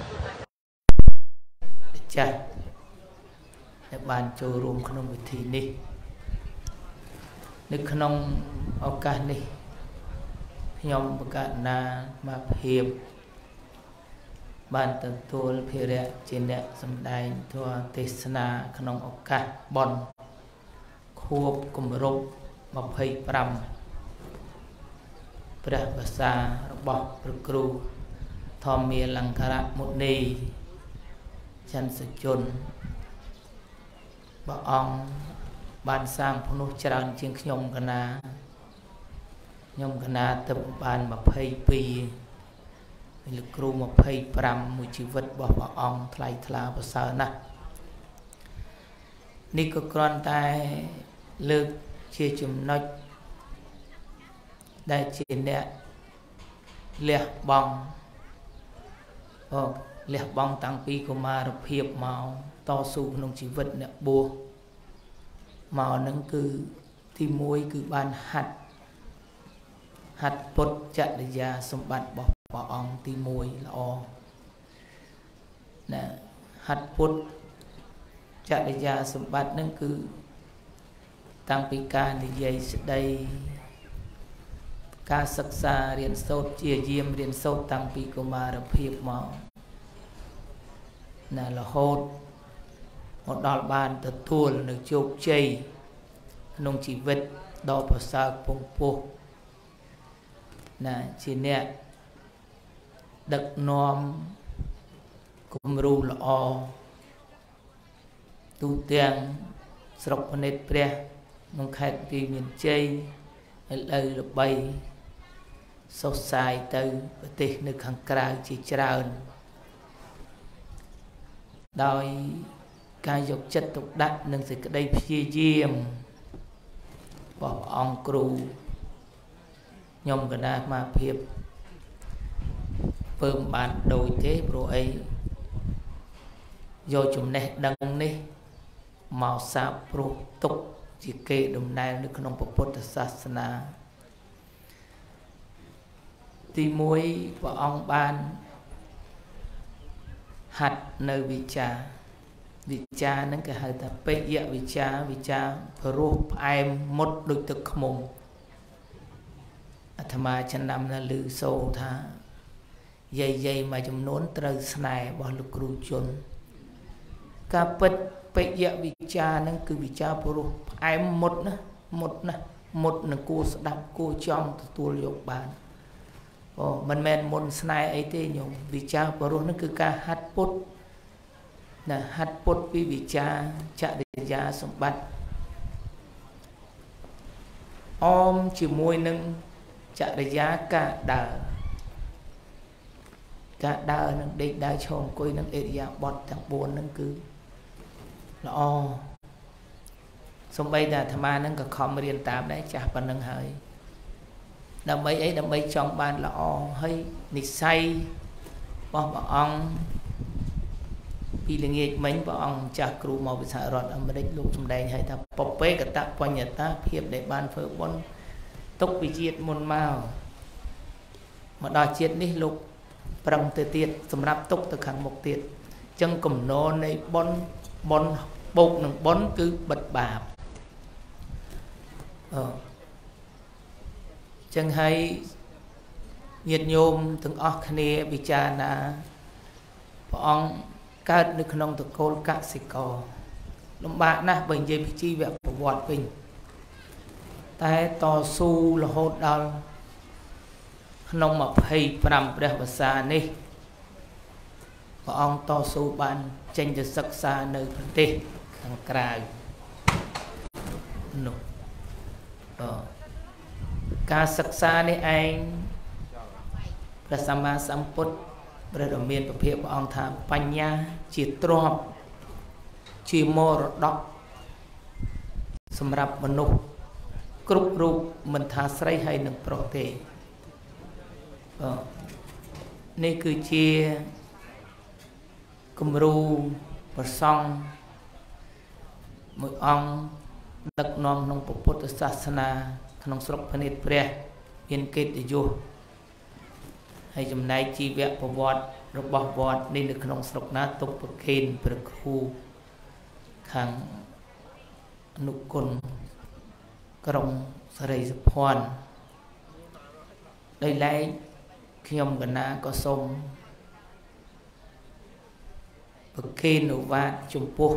จ้ะในบ้านโจรวมขนมวิธีนี้นึกขนมโอกาสนี้ยอมประกาศนามาเพียบบ้านตันตัวเพียรเจนเนสำได้ตัวเทศนาขนมโอกาสบอลควบกุมรบมาเพียปรำพระภาษาระบบพระครูทอมเมียลังคาระมุนีชันสุจนบ่องบ้านสร้างพนุจรังเชียงขยมกนาขยมกนาตบบ้านมาเพียปีมีครูมาเพียปรำมือชีวิตบ่บ่องทลายทลาภาษานะนี่ก็กรอนตายเลิกเชื่อจุ่มน้อยได้เจนเนี่ยเลี้ยบองเลี้ยบองตั้งปีกุมารเพียบเมาต่อสู้นงชีวิตเนี่ยบัวเมานั่นคือที่มวยคือบ้านหัดหัดปดจัดยาสมบัติบอกปองที่มวยละอนะหัดปดจัดยาสมบัตินั่นคือตั้งปีการที่ใหญ่สุดใดการศึกษาเรียนโสดเจียเยี่ยมเรียนโสดตั้งปีกุมารเพียบเมาน่ะละโหดหมดดอลบานตะทัวหนึ่งโจกใจนงชีวิตดอกภาษาปงปุน่ะชีเนี่ยដឹកនាំគំរូល្អទូទាំងស្រុកភ្នែកព្រះក្នុងខេត្តទីមានជ័យឥឡូវល្បីសុសសាយទៅប្រទេសនៅខាងក្រៅជាច្រើនដោយការយកចិត្តទុកដាក់និងសេចក្តីព្យាយាមរបស់ព្រះអង្គគ្រូខ្ញុំគណៈអាភិបពើមបានដូចទេព្រោះអីយកចំណេះដឹងនេះមកសាបព្រោះទុកជាគេដំណើរនៅក្នុងពុទ្ធសាសនាទីមួយព្រះអង្គបានហាត់នៅវិចាវិចាហ្នឹងគេហៅថាពេយវិចាវិចាព្រោះផ្អែមមុតដូចទឹកខ្មុំអាត្មាចំណាំនៅឮសូរថាយាយយាយមួយចំនួនត្រូវស្នេហ៍របស់លោកគ្រូជន់ការពិតពេយវិចាហ្នឹងគឺវិចាព្រោះផ្អែមមុតណាមុតណាមុតនឹងគួរស្ដាប់គួរចង់ទទួលយកបានអូមិនមែនមុនស្នេហ៍អីទេញោមវិចាព្រោះហ្នឹងគឺការហាត់ពុតណាហាត់ពុតពីវិចាចរិយាសម្បត្តិអមជាមួយនឹងចរិយាការដើរការដើរនឹងដេកដើរឈរអង្គុយនឹងអិរិយាបថទាំងបួនហ្នឹងគឺល្អសំបីតែអាត្មាហ្នឹងក៏ខំរៀនតាមដែរចាស់ប៉ុណ្្នឹងហើយដើម្បីអីដើម្បីចង់បានល្អហើយនិស្ស័យរបស់ព្រះអង្គពីល្ងាចមិញព្រះអង្គចាស់គ្រូមកវិសារដ្ឋអាមេរិកលោកសម្ដែងឲ្យថាពពេកតបញ្ញតាភាពដែលបានធ្វើបុណ្យទុកពីជាតិមុនមកមកដល់ជាតិនេះលោកប្រឹងទៅទៀតសម្រាប់ទុកទៅខាងមុខទៀតអញ្ចឹងកំណរនៃបុណ្យបុណ្យបូកនឹងបុណ្យគឺបិទបាបអឺចឹងហើយញាតិញោមទាំងអស់គ្នាពិចារណាព្រះអង្គកើតនៅក្នុងតកូលកសិករលំបាកណាស់បើនិយាយពីជីវប្រវត្តិវិញតែតស៊ូរហូតដល់ក្នុងម្ភៃប្រាំព្រះវស្សានេះព្រះអង្គតស៊ូបានចេញទៅសិក្សានៅប្រទេសខាងក្រៅនោះអឺការសិក្សានេះឯងព្រះសម្មាសម្ពុទ្ធព្រះដ៏មានពភាកព្រះអង្គថាបញ្ញាជាទ្រព្យជាមរតកសម្រាប់មនុស្សគ្រប់រូបមិនថាស្រីហើយនិងប្រុសទេអឺនេះគឺជាគំរូប្រសង់មួយអង្គដឹកនាំក្នុងពុទ្ធសាសនាក្នុងស្រុកភ្នែកព្រះមានកិត្តិយសហើយចំណែកជីវប្រវត្តិរបស់វត្តនេះនៅក្នុងស្រុកណាទុកប្រខេនព្រះគ្រូខាងអនុគុណក្រុងសេរីសុភ័ណ្ឌដោយឡែកខ្ញុំកណាក៏សូមប្រខេនឧវាទចំពោះ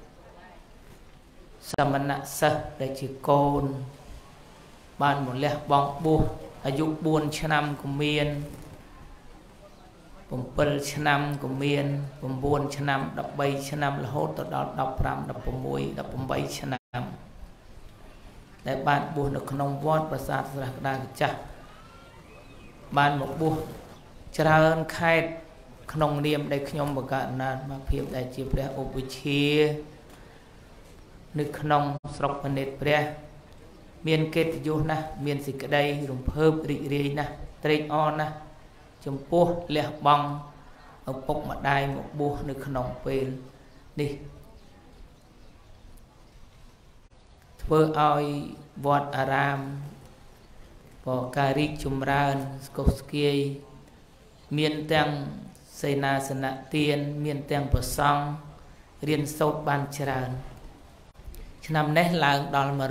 សមណសិស្សដែលជាកូនបានមកលះបង់បួសអាយុបួនឆ្នាំក៏មាន7ឆ្នាំក៏មាន9ឆ្នាំ13ឆ្នាំរហូតទៅដល់15 16 18ឆ្នាំដែលបានបួសនៅក្នុងវត្តប្រាសាទស្រះក្តារចាស់បានមកបួសច្រើនខេត្តក្នុងនាមដែលខ្ញុំបង្កើតណាត់មកភាពដែលជាព្រះឧបជានៅក្នុងស្រុកភ្នែកព្រះមានកិត្តិយសណាស់មានសេចក្តីរំភើបរីករាយណាស់ត្រេកអរណាស់ចំពោះលះបង់ឪពុកម្ដាយមកបួសនៅក្នុងពេលនេះធ្វើឲ្យវត្តអារាមក៏ការរីកចម្រើនស្កុះស្គាយមានទាំងសេនាសនៈទានមានទាំងប្រសង់រៀនសូត្របានច្រើនឆ្នាំនេះឡើងដល់170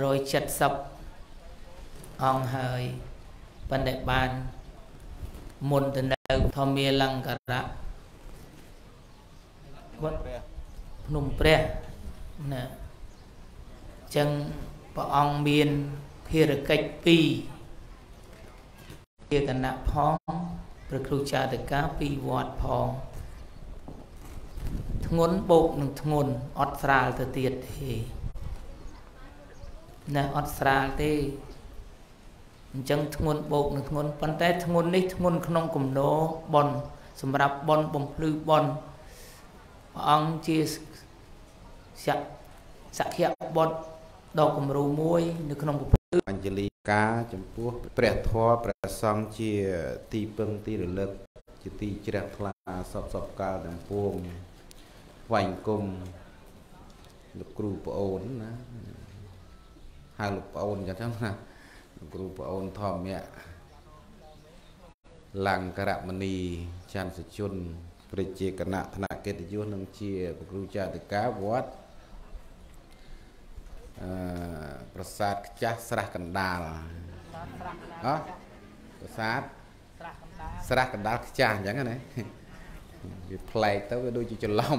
អង្គហើយប៉ុន្តែបានមុនទៅនៅធម្មាលង្ការៈវត្តភ្នំព្រះណាចឹងព្រះអង្គមានភារកិច្ចពីរជាគណៈផងព្រះគ្រូចាតិកាពីវត្តផងធ្ងន់បោកនឹងធ្ងន់អត់ស្រាលទៅទៀតទេណាអត់ស្រាលទេអញ្ចឹងធ្ងន់បោកនឹងធ្ងន់ប៉ុន្តែធ្ងន់នេះធ្ងន់ក្នុងគំនោបនសម្រាប់បនបំភ្លឺបនព្រះអង្គជាសក្សក្យបុត្រដ៏គំរូមួយនៅក្នុងពុទ្ធអញ្ជលីការចំពោះព្រះធម៌ព្រះសង្ឃជាទីពឹងទីរលឹកជាទីជ្រះថ្លាសពសពកាលទាំងពួងថ្វាយគុំលោកគ្រូប្អូនណាហៅលោកប្អូនចឹងណាលោកគ្រូប្អូនធម្មៈលង្ករមនីច័ន្ទសជនប្រជាគណៈថ្នាក់កិត្តិយសនិងជាព្រះគ្រូចាតិកាវត្តអឺប្រាសាទខ្ចាស់ស្រះកណ្ដាលហ៎ប្រាសាទស្រះកណ្ដាលខ្ចាស់អញ្ចឹងណាវាប្លែកទៅវាដូចជាច្រឡំ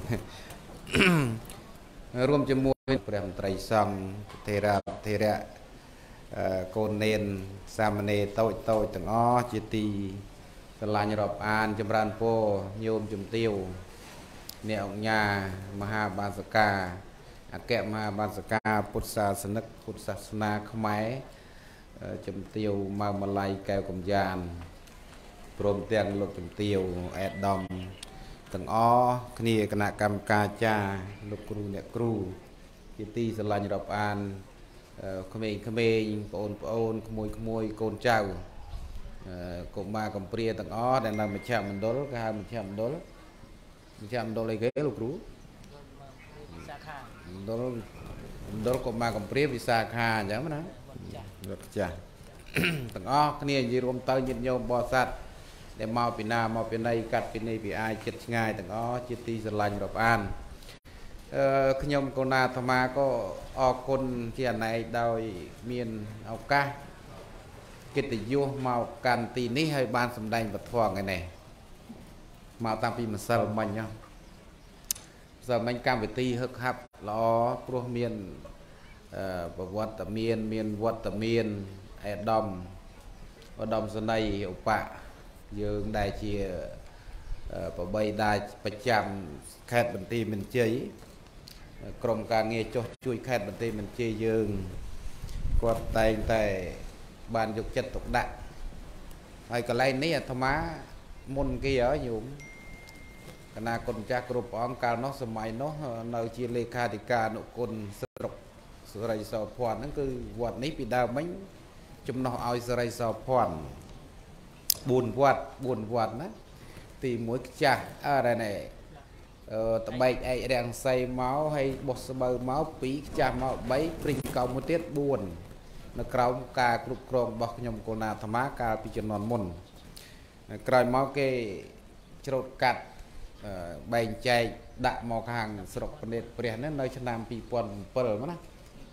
រួមជាមួយព្រះមន្ត្រីសង្ឃទេរៈទេរៈកូននេនសាមណេរតូចតូចទាំងអស់ជាទីស្រឡាញ់រាប់អានចម្រើនពរញោមជំទាវអ្នកអង្គញាមហាបាសកាអគ្គមហាបាសកាពុទ្ធសាសនិកពុទ្ធសាសនាខ្មែរជំទាវម៉ៅម៉ាឡៃកែវកំយ៉ានព្រមទាំងលោកជំទាវអេដាមទាំងអស់គ្នាគណៈកម្មការចារលោកគ្រូអ្នកគ្រូជាទីស្រឡាញ់រាប់អានក្មេងក្មេងបងប្អូនក្មួយក្មួយកូនចៅកុមារកំព្រាទាំងអស់ដែលនៅមជ្ឈមណ្ឌលគេហៅមជ្ឈមណ្ឌលមជ្ឈមណ្ឌលអីគេលោកគ្រូសាខាមណ្ឌលមណ្ឌលកុមារកំព្រាវិសាខាអញ្ចឹងណារត់ចាស់ទាំងអស់គ្នានិយាយរួមទៅញាតិញោមបរិស័ទដែលមកពីណាមកពីណីកាត់ពីនេះពីអាយចិត្តឆ្ងាយទាំងអស់ជាទីស្រឡាញ់រាប់អានអឺខ្ញុំកូនអាត្មាក៏អរគុណជាអនេកដោយមានឱកាសកិត្តិយសមកកាន់ទីនេះហើយបានសម្ដែងពធថ្ងៃនេះមកតាំងពីម្សិលមិញហ៎ម្សិលមិញកម្មវិធីហឹកហាប់ល្អព្រោះមានអឺប្រវត្តិមានមានវត្តមានអេដាមឧត្តមសេនីយ៍ឧបៈយើងដែលជាប្របីដាច់ប្រចាំខេត្តបន្ទាយមានជ័យក្រុមការងារចុះជួយខេត្តបន្ទាយមានជ័យយើងគាត់តែងតែបានយកចិត្តទុកដាក់ហើយកន្លែងនេះអាត្មាមុនគេហ៎ញោមគណៈគុណចាស់គ្រប់ព្រះអង្គកាលនោះសម័យនោះនៅជាលេខាធិការអនុគុណស្រុកសិរីសោភ័ណ្ឌហ្នឹងគឺវត្តនេះពីដើមមិញចំណោះឲ្យសិរីសោភ័ណ្ឌបួនវត្តបួនវត្តណាទីមួយខ្ចាស់អរណែអឺតបែកឯករាំងសីមកហើយបោះស្បូវមកពីរខ្ចាស់មកបីព្រិញកោមួយទៀតបួននៅក្រោមការគ្រប់គ្រងរបស់ខ្ញុំកូនអាត្មាកាលពីជំនាន់មុនក្រោយមកគេច្រូតកាត់បែងចែកដាក់មកខាងស្រុកភ្នែតព្រះនេះនៅឆ្នាំពីរពាន់bảyមកណា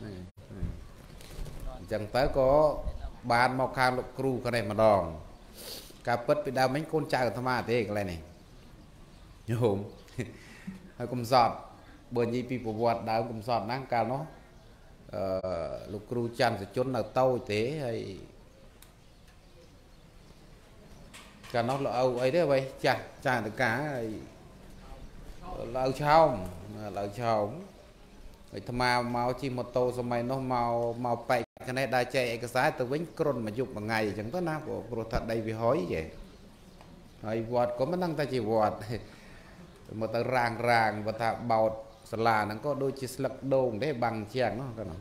អញ្ចឹងទៅក៏បានមកខាងលោកគ្រូកនេះម្ដងការពិតពីដើមមិញកូនចៅអាត្មាទេកន្លែងនេះញោមហើយកំសត់បើនិយាយពីប្រវត្តិដើមកំសត់ណាស់កាលនោះអឺលោកគ្រូច័ន្ទសជននៅតូចទេហើយកាលនោះលោកឪអីទេអ្វីចាស់ចាស់តកាហើយលោកឆោមលោកឆោមហើយអាត្មាមកជិះម៉ូតូសម័យនោះមកមកបែកគ្នាដើរចែកឯកសារទៅវិញគ្រុនមួយយប់មួយថ្ងៃអញ្ចឹងទៅណាព្រោះថាដីវាហុយហ៎ហើយវត្តក៏មិនដឹងថាជាវត្តមកទៅរាងរាងបើថាបោតសាលាហ្នឹងក៏ដូចជាស្លឹកដូងទេបាំងជាងនោះក៏នោះ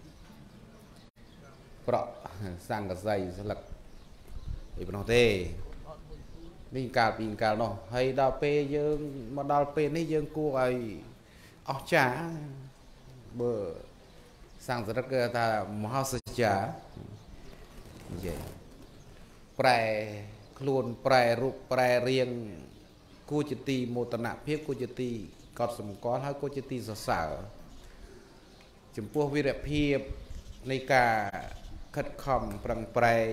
ប្រក់សង្កសីស្លឹកអីប៉ុណ្ណោះទេនេះកាលពីកាលនោះហើយដល់ពេលយើងមកដល់ពេលនេះយើងគួរឲ្យអស្ចារ្យបើសង្ឃរិកគេថាមហោសច្ចានិយាយប្រែខ្លួនប្រែរូបប្រែរាងគួរជាទីមោទនភាពគួរជាទីកត់សម្គាល់ហើយគួរជាទីសរសើរចំពោះវីរភាពនៃការខិតខំប្រឹងប្រែង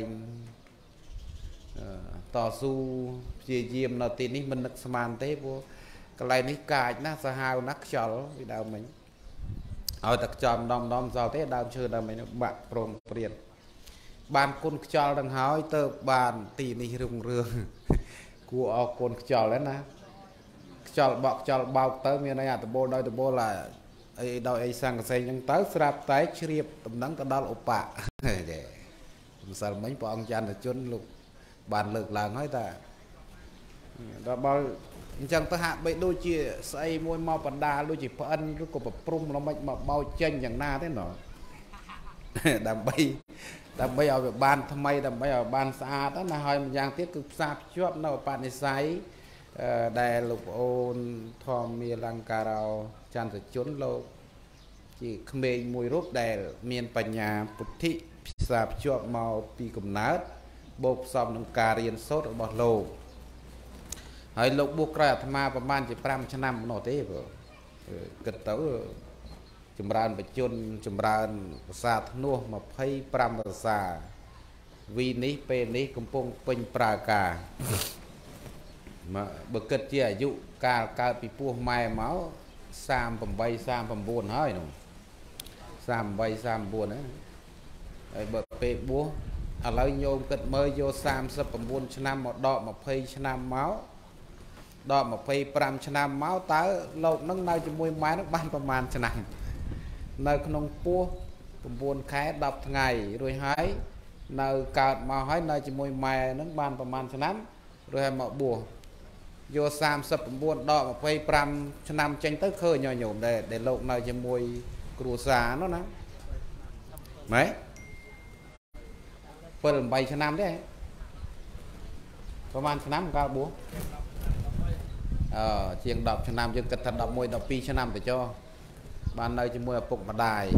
តស៊ូព្យាយាមនៅទីនេះមិននឹកស្មានទេព្រោះកន្លែងនេះកាចណាស់សាហាវណាស់ខ្យល់ពីដើមមិញឲ្យតែខ្យល់ម្ដងម្ដងសល់ទេដើមឈើដើមមិញបាក់ព្រមព្រៀត ban côn cho đằng hói tơ ban tì ní rung rương của ao côn cho đấy nè cho bọc cho bao tới miền này à tụi bố đôi tụi bố là ấy đôi ấy sang cái những tới sạp tới chìa tụm nắng cái đó là oppa để sao mấy bọn cha là chôn lục bàn lực là nói ta đó bao chẳng ta hạ bị đôi chia xây môi mau bàn đa đôi chỉ phân đôi cột prum nó mạnh mà bao chânอย่างna thế nó đam bay đam bay ở ban tham mây đam bay ở ban xa đó là hơi giang tiết cực sạp chóp nó bạn này sấy đài lục ôn thom mi lăng cà rào chan từ chốn lô chỉ khmei mùi rốt đài miền bành nhà bút thị sạp chóp màu pi cầm nát bột xòm nông cà riên sốt ở bọt lôហើយលោកបុកក្រៅអាត្មាប្រហែលជា5ឆ្នាំនោះទេគិតទៅចម្រើនបជនចម្រើនភាសាធ្នោះ25ភាសាវីនេះពេលនេះកំពុងពេញប្រើការបើគិតជាអាយុកាលកើតពីពោះម៉ែមក38 39ហើយនោះ38 39ណាហើយបើពេលបួសឥឡូវញោមគិតមើលយក39ឆ្នាំមកដក20ឆ្នាំមកដល់25ឆ្នាំមកតើលោកនឹងនៅជាមួយម៉ែនឹងបានប្រមាណឆ្នាំនៅក្នុងពោះ9ខែ10ថ្ងៃរួចហើយនៅកើតមកហើយនៅជាមួយម៉ែនឹងបានប្រមាណឆ្នាំរួចហើយមកបួសយក39ដល់25ឆ្នាំចេញទៅឃើញញោមដែរដែលលោកនៅជាមួយគ្រួសារនោះណាម៉ែ7 8ឆ្នាំទេប្រមាណឆ្នាំកាលបួសអឺជាង10ឆ្នាំយើងគិតថា11 12ឆ្នាំទៅចុះបាននៅជាមួយឪពុកម្ដាយ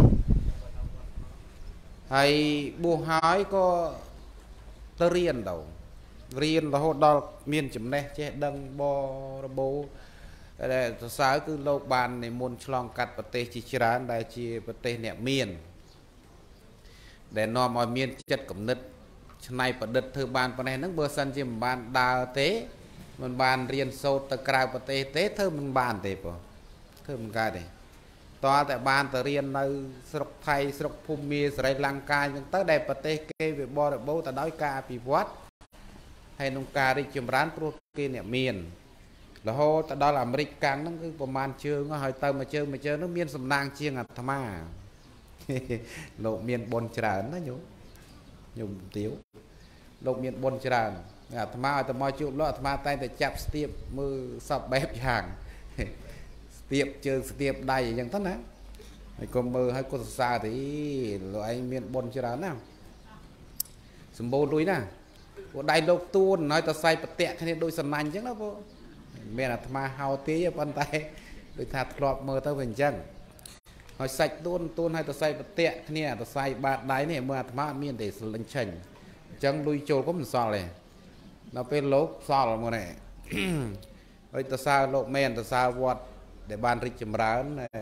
ហើយបួសហើយក៏ទៅរៀនទៅរៀនរហូតដល់មានចំណេះចេះដឹងបរបូរដែលសរសើរគឺលោកបាននិមន្តឆ្លងកាត់ប្រទេសជាច្រើនដែលជាប្រទេសអ្នកមានដែលនាំឲ្យមានចិត្តគំនិតច្នៃប្រឌិតធ្វើបានប៉ុណ្ណេះហ្នឹងបើសិនជាមិនបានដើរទេមិនបានរៀនសូត្រទៅក្រៅប្រទេសទេធ្វើមិនបានទេបងធ្វើមិនកើតទេតើតែបានទៅរៀននៅស្រុកថៃស្រុកភូមាស្រីលង្កាអញ្ចឹងទៅដែលប្រទេសគេវាបរិបូរទៅដោយការអភិវឌ្ឍហើយក្នុងការរីកចម្រើនព្រោះគេអ្នកមានរហូតទៅដល់អាមេរិកកាំងហ្នឹងគឺប្រមាណជើងហើយទៅមួយជើងមួយជើងហ្នឹងមានសំណាងជាងអាត្មាលោកមានបុណ្យច្រើនណាញោមញោមទាវលោកមានបុណ្យច្រើនអាត្មាឲ្យតែមកជួបលោកអាត្មាតែងតែចាប់ស្ទាបមើលសពបែបយ៉ាងស្ទាបជើងស្ទាបដៃអញ្ចឹងទៅណាហើយក៏មើលឲ្យគាត់សរសើរទៅលោកឯងមានបុណ្យច្រើនណាសម្បូរលុយណាពួកដៃលោកទួនហើយទៅសៃប្រតិគ្នាដូចសំណាញ់អញ្ចឹងណាពួកមានអាត្មាហៅទេប៉ុន្តែដូចថាធ្លាប់មើលទៅវាអញ្ចឹងហើយសាច់ទួនទួនហើយទៅសៃប្រតិគ្នាទៅសៃបាតដៃនេះមើលអាត្មាមានតែសលិញឆេញអញ្ចឹងលុយចូលក៏មិនសល់ទេដល់ពេលលោកសល់មកនេះហើយតសើលោកមែនតសើវត្តដែលបានរីកចម្រើន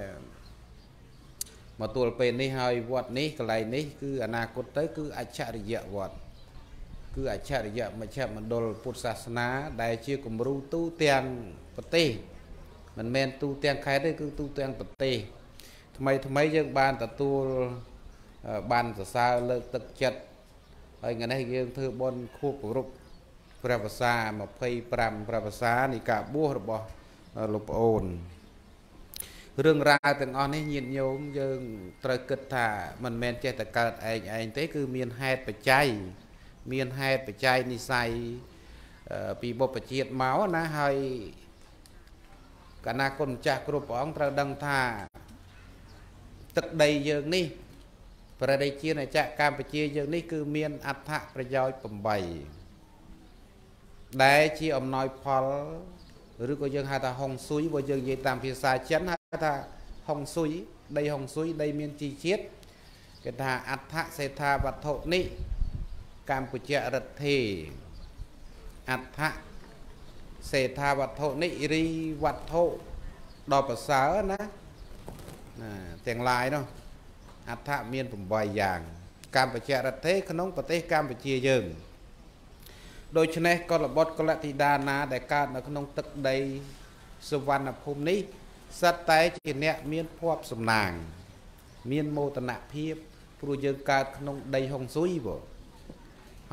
មកទល់ពេលនេះហើយវត្តនេះកន្លែងនេះគឺអនាគតទៅគឺអច្ឆរិយវត្តគឺអច្ឆរិយមជ្ឈមណ្ឌលពុទ្ធសាសនាដែលជាគំរូទូទាំងប្រទេសមិនមែនទូទាំងខេត្តទេគឺទូទាំងប្រទេសថ្មីថ្មីយើងបានទទួលបានសរសើរលើកទឹកចិត្តហើយថ្ងៃនេះយើងធ្វើបុណ្យខួបគ្រប់ព្រះវស្សា25ព្រះវស្សានៃការបួសរបស់លោកប្អូនរឿងរ៉ាវទាំងអស់នេះញាតិញោមយើងត្រូវគិតថាមិនមែនចេះតែកើតឯងឯងទេគឺមានហេតុបច្ច័យមានហេតុបច្ច័យនិស័យពីបុព្វជាតិមកណាហើយកណាគុណម្ចាស់គ្រប់ព្រះអង្គត្រូវដឹងថាទឹកដីយើងនេះព្រះរាជាណាចក្រកម្ពុជាយើងនេះគឺមានអត្ថប្រយោជន៍8ដែលជាអំណោយផលឬក៏យើងហៅថាហុងស៊ុយបើយើងនិយាយតាមភាសាចិនហៅថាហុងស៊ុយដីហុងស៊ុយដីមានជីជាតិគេថាអត្ថសេដ្ឋាវត្ថុនេះកម្ពុជារដ្ឋេអត្ថសេដ្ឋាវត្ថុនេះរីវត្ថុដល់ប្រសើរណាណាទាំងឡាយនោះអត្ថមាន8យ៉ាងកម្ពុជារដ្ឋេក្នុងប្រទេសកម្ពុជាយើងដូច្នេះក៏របត់កលតិដាណាដែលកើតនៅក្នុងទឹកដីសុវណ្ណភូមិនេះសិតតែជាអ្នកមានភ័ព្វសំណាងមានមោទនភាពព្រោះយើងកើតក្នុងដីហុងស៊ុយបង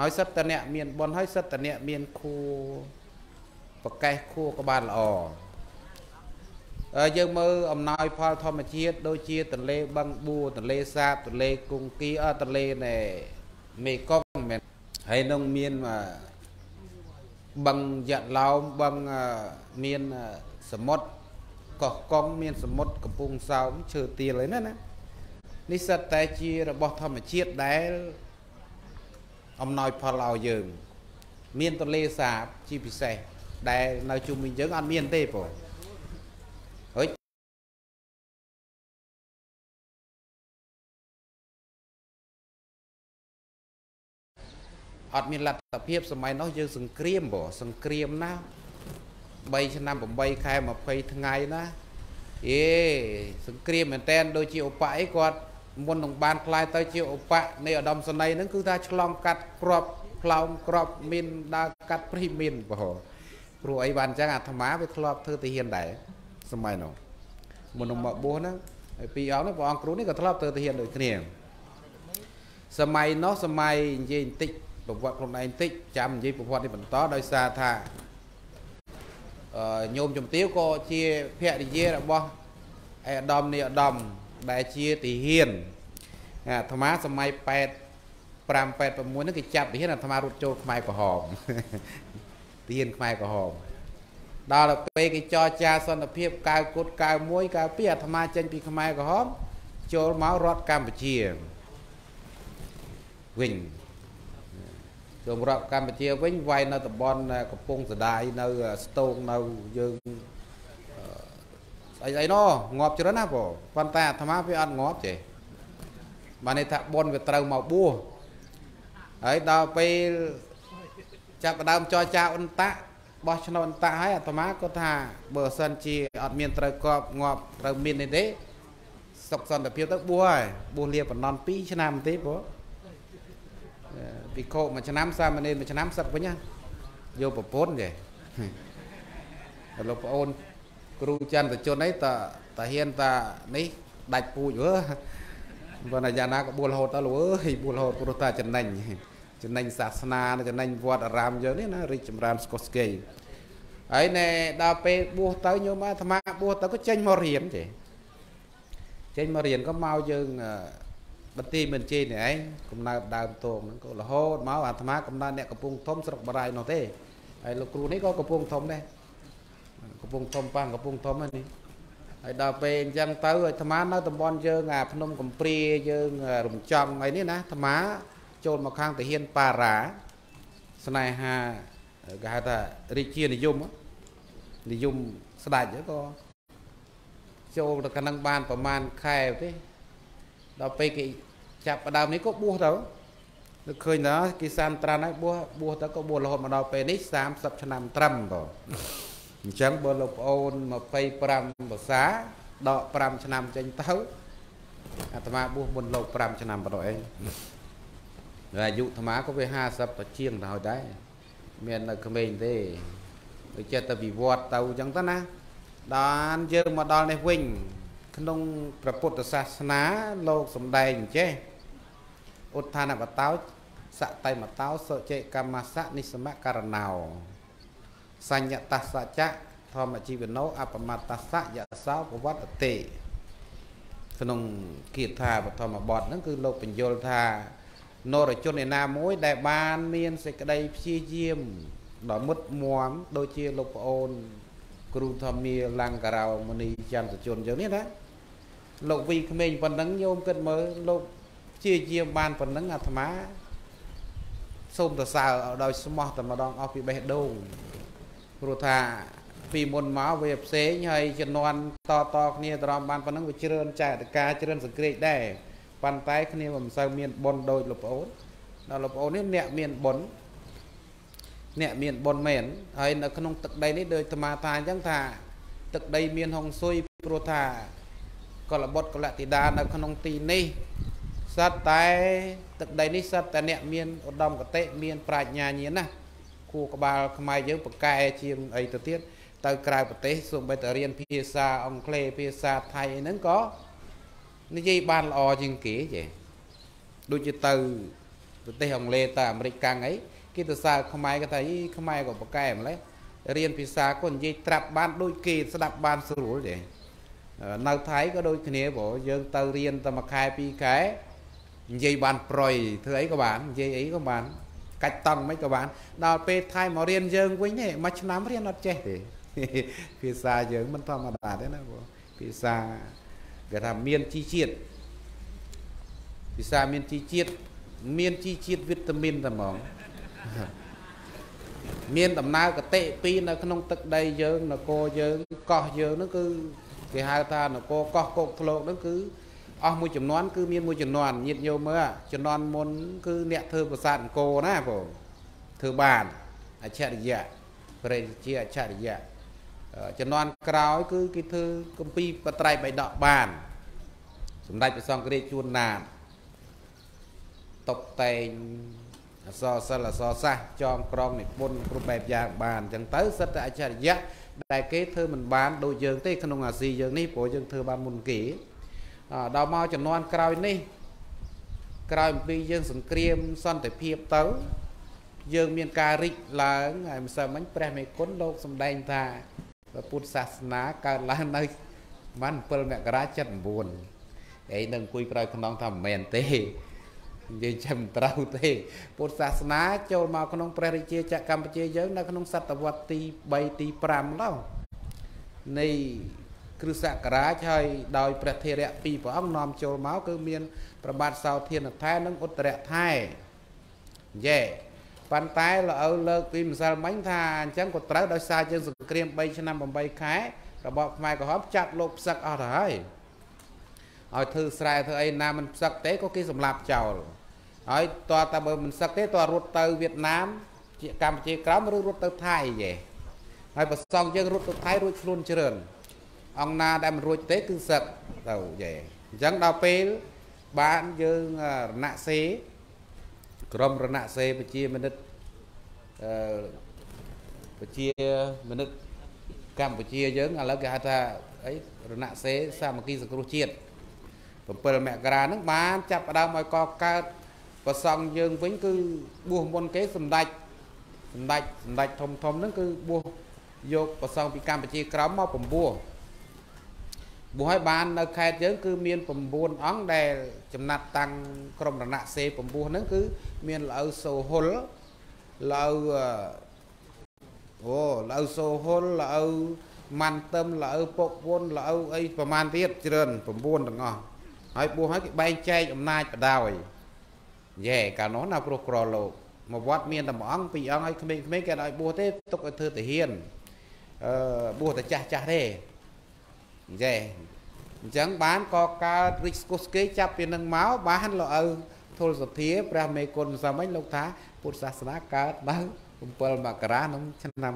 ហើយសិតតអ្នកមានបនហើយសិតតអ្នកមានខួប្រកេះខួក្បាលល្អយើងមើលអំណោយផលធម្មជាតិដូចជាទន្លេបឹងបួរទន្លេសាបទន្លេគង្គាអទន្លេនៃមេគង្គមែនហើយនឹងមានបឹងយ៉ាក់ឡោមបឹងមានសមុទ្រកោះកុងមានសមុទ្រកំពង់សោមឈើទាលអីណាណានេះសិតតែជារបស់ធម្មជាតិដែលអំណោយផលឲ្យយើងមានទន្លេសាបជាពិសេសដែលនៅជុំវិញយើងអត់មានទេបងហើយអត់មានលទ្ធភាពសម័យនោះយើងសង្គ្រាមបងសង្គ្រាមណាបីឆ្នាំប្រាំខែម្ភៃថ្ងៃណាអេសង្គ្រាមមែនតែនដូចជាឧបៈអីគាត់មុននឹងបានខ្លាយទៅជាឧបៈនៃឧត្តមសេនីយ៍ហ្នឹងគឺថាឆ្លងកាត់ក្របផ្លោមក្របមានដើរកាត់ព្រីមានបងព្រោះអីបានអញ្ចឹងអាត្មាវាធ្លាប់ធ្វើទាហានដែរសម័យនោះមុននឹងមកបួសហ្នឹងហើយពីរអង្គនេះព្រះអង្គគ្រូនេះក៏ធ្លាប់ធ្វើទាហានដូចគ្នាសម័យនោះសម័យនិយាយបន្តិចប្រវត្តិខ្លួនឯងបន្តិចចាំនិយាយប្រវត្តិនេះបន្តដោយសារថាញោមជំទាវក៏ជាភរិយារបស់អេដាមនេះអាដាមដែលជាទាហានអាត្មាសម័យប៉ែតប្រាំប៉ែតប្រាំមួយហ្នឹងគេចាប់ទាហានអាត្មារត់ចូលខ្មែរក្រហមទាហានខ្មែរក្រហមដល់ទៅពេលគេចរចាសន្តិភាពកៅគុតកៅមួយកៅពីរអាត្មាចេញពីខ្មែរក្រហមចូលមករដ្ឋកម្ពុជាវិញចូលរដ្ឋកម្ពុជាវិញវាយនៅតំបន់កំពង់សដាយនៅស្ទោងនៅយើងអីអីណោះងាប់ច្រើនណាបងប៉ុន្តែអាត្មាវាអត់ងាប់ទេបានន័យថាបុណ្យវាត្រូវមកបួសហើយដល់ពេលចាប់ដើមចរចាអ៊ុនតាក់បោះឆ្នោតអ៊ុនតាក់ហើយអាត្មាក៏ថាបើសិនជាអត់មានត្រូវកប់ងាប់ត្រូវមាននេះទេសុខសន្តិភាពទៅបួសហើយបួសលាបណ្ណពីរឆ្នាំទេបងពីខោមួយឆ្នាំសាមណេរមួយឆ្នាំសឹកវិញណាយកប្រពន្ធទេតែលោកប្អូនគ្រូច័ន្ទជនអីតតាហ៊ានតានេះដាច់ពូជអើបើណាយ៉ាងណាក៏បួលរហូតទៅលោកអើយបួលរហូតព្រោះតាចំណេញចំណេញសាសនាចំណេញវត្តអារាមយើងនេះណារីកចម្រើនស្កុះស្កេហើយណែដល់ពេលបួសទៅញោមអាត្មាបួសទៅក៏ចេញមករៀនទេចេញមករៀនក៏មកយើងបន្ទីមិនជេរនេះឯងកំណើតដើមតោមហ្នឹងក៏រហូតមកអាត្មាកំណើតអ្នកកំពង់ធំស្រុកបារាយនោះទេហើយលោកគ្រូនេះក៏កំពង់ធំដែរកំពង់ធំប៉ាំងកំពង់ធំហ្នឹងនេះហើយដល់ពេលអញ្ចឹងទៅអាត្មានៅតំបន់យើងអាភ្នំកំព្រាយើងរំចំអីនេះណាអាត្មាចូលមកខាងទាហានប៉ារ៉ាស្នេហាគេហៅថារាជានិយមនិយមស្ដេចក៏ចូលទៅកណ្ដឹងបានប្រហែលខែទេដល់ពេលគេចាប់ផ្ដើមនេះក៏បួសទៅនឹកឃើញថាគេសាមត្រាន់ហើយបួសបួសទៅក៏បួសរហូតមកដល់ពេលនេះសាមសិបឆ្នាំត្រឹមបងអញ្ចឹងបើលោកប្អូនម្ភៃប្រាំភាសាដកប្រាំឆ្នាំចេញទៅអាត្មាបួសមុនលោកប្រាំឆ្នាំប៉ុណ្ណោះឯងហើយអាយុអាត្មាក៏វាហាសិបទៅជាងទៅហើយដែរមាននៅក្មេងទេដូចចិត្តទៅវិវត្តទៅអញ្ចឹងទៅណាដល់យើងមកដល់នេះវិញក្នុងព្រះពុទ្ធសាសនាលោកសំដែងចេះឧទ្ធានបតោសតៃមតោសុចេកម្មសៈនិសមករណោសញ្ញតសច្ចៈធម្មជីវណោអបមត្តសៈយសោពវត្តតិក្នុងគាថាបឋមបទហ្នឹងគឺលោកបញ្យល់ថានរជនឯណាមួយដែលបានមានសេចក្តីព្យាយាមដល់មុតមមដូចជាលោកប្អូនគ្រូធម្មាលង្ការោមុនីចន្ទជនចឹងនេះណាលោកវីក្មេងប៉ុណ្ណឹងញោមគិតមើលលោកព្យាយាមបានប៉ុណ្ណឹងអាត្មាសូមសរសើរដោយស្មោះតែម្ដងអស់ពីបេះដូងព្រោះថាពីមុនមកវាផ្សេងហើយជំនាន់តតគ្នាតរំបានប៉ុណ្ណឹងវាច្រើនចែកតកាច្រើនសង្គ្រេចដែរប៉ុន្តែគ្នាមិនសូវមានបុណ្យដូចលោកប្អូនដល់លោកប្អូននេះអ្នកមានបុណ្យអ្នកមានបុណ្យមែនហើយនៅក្នុងទឹកដីនេះដោយអាត្មាថាអញ្ចឹងថាទឹកដីមានហុងស៊ុយព្រោះថាកលបុត្រកលតិតានៅក្នុងទីនេះសត្វតែទឹកដីនេះសត្វតែអ្នកមានឧត្តមគតិមានប្រាជ្ញាញាណណាគួរក្បាលខ្មែរយើងប្រកែជាងអីទៅទៀតទៅក្រៅប្រទេសសូម្បីតែរៀនភាសាអង់គ្លេសភាសាថៃអីហ្នឹងក៏និយាយបានល្អជាងគេចេះដូចជាទៅប្រប្រទេសអង់គ្លេសទៅអាមេរិកកាំងអីគេទៅសារខ្មែរគេថាអីខ្មែរក៏ប្រកែម្លេះរៀនភាសាគាត់និយាយត្រាប់បានដូចគេស្ដាប់បានស្រួលទេនៅថៃក៏ដូចគ្នាព្រោះយើងទៅរៀនតែមួយខែពីរខែនិយាយបានប្រយធ្វើអីក៏បាននិយាយអីក៏បានកាច់តង់មិនក៏បានដល់ពេលថៃមករៀនយើងវិញទេមួយឆ្នាំរៀនអត់ចេះទេភាសាយើងមិនធម្មតាទេណាព្រោះភាសាគេថាមានជីជាតិភាសាមានជីជាតិមានជីជាតិវីតាមីនតែហ្មងមានដំណើរកតិពីនៅក្នុងទឹកដីយើងនគរយើងកោះយើងហ្នឹងគឺគេហៅថានគរកោះកោកធ្លោកហ្នឹងគឺអស់មួយចំនួនគឺមានមួយចំនួនញាតិញោមមើលចំនួនមុនគឺអ្នកធ្វើប្រាសាទអង្គរណាបងធ្វើបានអច្ឆរិយៈព្រះជាអច្ឆរិយៈចំនួនក្រោយគឺគេធ្វើគម្ពីរបត្រៃបៃដកបានសម្ដេចព្រះសង្ឃរាជជួនណាតតុបតែងអសរសិល្ប៍អសរសាស្ត្រចងក្រងនិពន្ធគ្រប់បែបយ៉ាងបានអញ្ចឹងទៅសិតតែអច្ឆរិយៈដែលគេធ្វើមិនបានដូចយើងទេក្នុងអាស៊ីយើងនេះព្រោះយើងធ្វើបានមុនគេដល់មកចំនួនក្រោយនេះក្រោយអំពីយើងសង្គ្រាមសន្តិភាពទៅយើងមានការរីកឡើងហើយម្សិលមិញព្រះមេគុណលោកសម្ដែងថាពុទ្ធសាសនាកើតឡើងនៅបាន7មករា七九អីនឹងអង្គុយក្រោយខ្នងថាមិនមែនទេនិយាយចាំត្រូវទេពុទ្ធសាសនាចូលមកក្នុងព្រះរាជាចក្រកម្ពុជាយើងនៅក្នុងសតវត្សទី3ទី5ឡោះនៃគ្រិស្តសករាជហើយដោយព្រះធេរៈពីរព្រះអង្គនាំចូលមកគឺមានប្របាទសោធានថែនិងឧត្តរថែយេប៉ុន្តែល្អៅលើកពីម្សិលមិញថាអញ្ចឹងក៏ត្រូវដោយសារយើងសង្គ្រាម3ឆ្នាំ8ខែរបបខ្មែរក្រហមចាប់លោកផ្សឹកអស់ទៅហើយឲ្យធ្វើស្រែធ្វើអីណាមិនផ្សឹកទេក៏គេសម្លាប់ចោលហើយតើតើបើមិនផ្សឹកទេតើរត់ទៅវៀតណាមជាកម្ពុជាក្រោមឬរត់ទៅថៃយេហើយប្រសងយើងរត់ទៅថៃរួចខ្លួនច្រើនអង្គណាដែលមិនរួចទេគឺសឹកទៅយេអញ្ចឹងដល់ពេលបានយើងរណសេក្រុមរណសេប្រជាមនិតអឺប្រជាមនិតកម្ពុជាយើងឥឡូវគេហៅថាអីរណសេសាមគ្គីសង្គ្រោះជាតិ7មករាហ្នឹងបានចាប់ផ្ដើមឲ្យកកើតប្រសង់យើងវិញគឺបួសមុនគេសម្ដេចសម្ដេចសម្ដេចធំធំហ្នឹងគឺបួសយកប្រសង់ពីកម្ពុជាក្រោមមក9បួសឲ្យបាននៅខេត្តយើងគឺមាន9អង្គដែលចំណាត់តាំងក្រុមរណសេ9ហ្នឹងគឺមានឡៅសូហុលឡៅអូឡៅសូហុលឡៅម៉ាន់ទឹមឡៅពុកវុនឡៅអីប្រហែលទៀតច្រើន9ទាំងអស់ហើយបួសឲ្យគេបែងចែកអំណាចបដ ாய் យេកាលនោះណាព្រោះក្រលោកមកវត្តមានតែមួយអង្គពីរអង្គឲ្យក្មេងៗគេឲ្យបួសទេទុកឲ្យធ្វើទាហានអឺបួសតែចាស់ចាស់ទេយេអញ្ចឹងបានកកើតរិចស្គុសគេចាប់ពីនឹងមកបានលោកឪធុលសធាព្រះមេគុណសាមិញលោកថាពុទ្ធសាសនាកើតនៅ7មករាក្នុងឆ្នាំ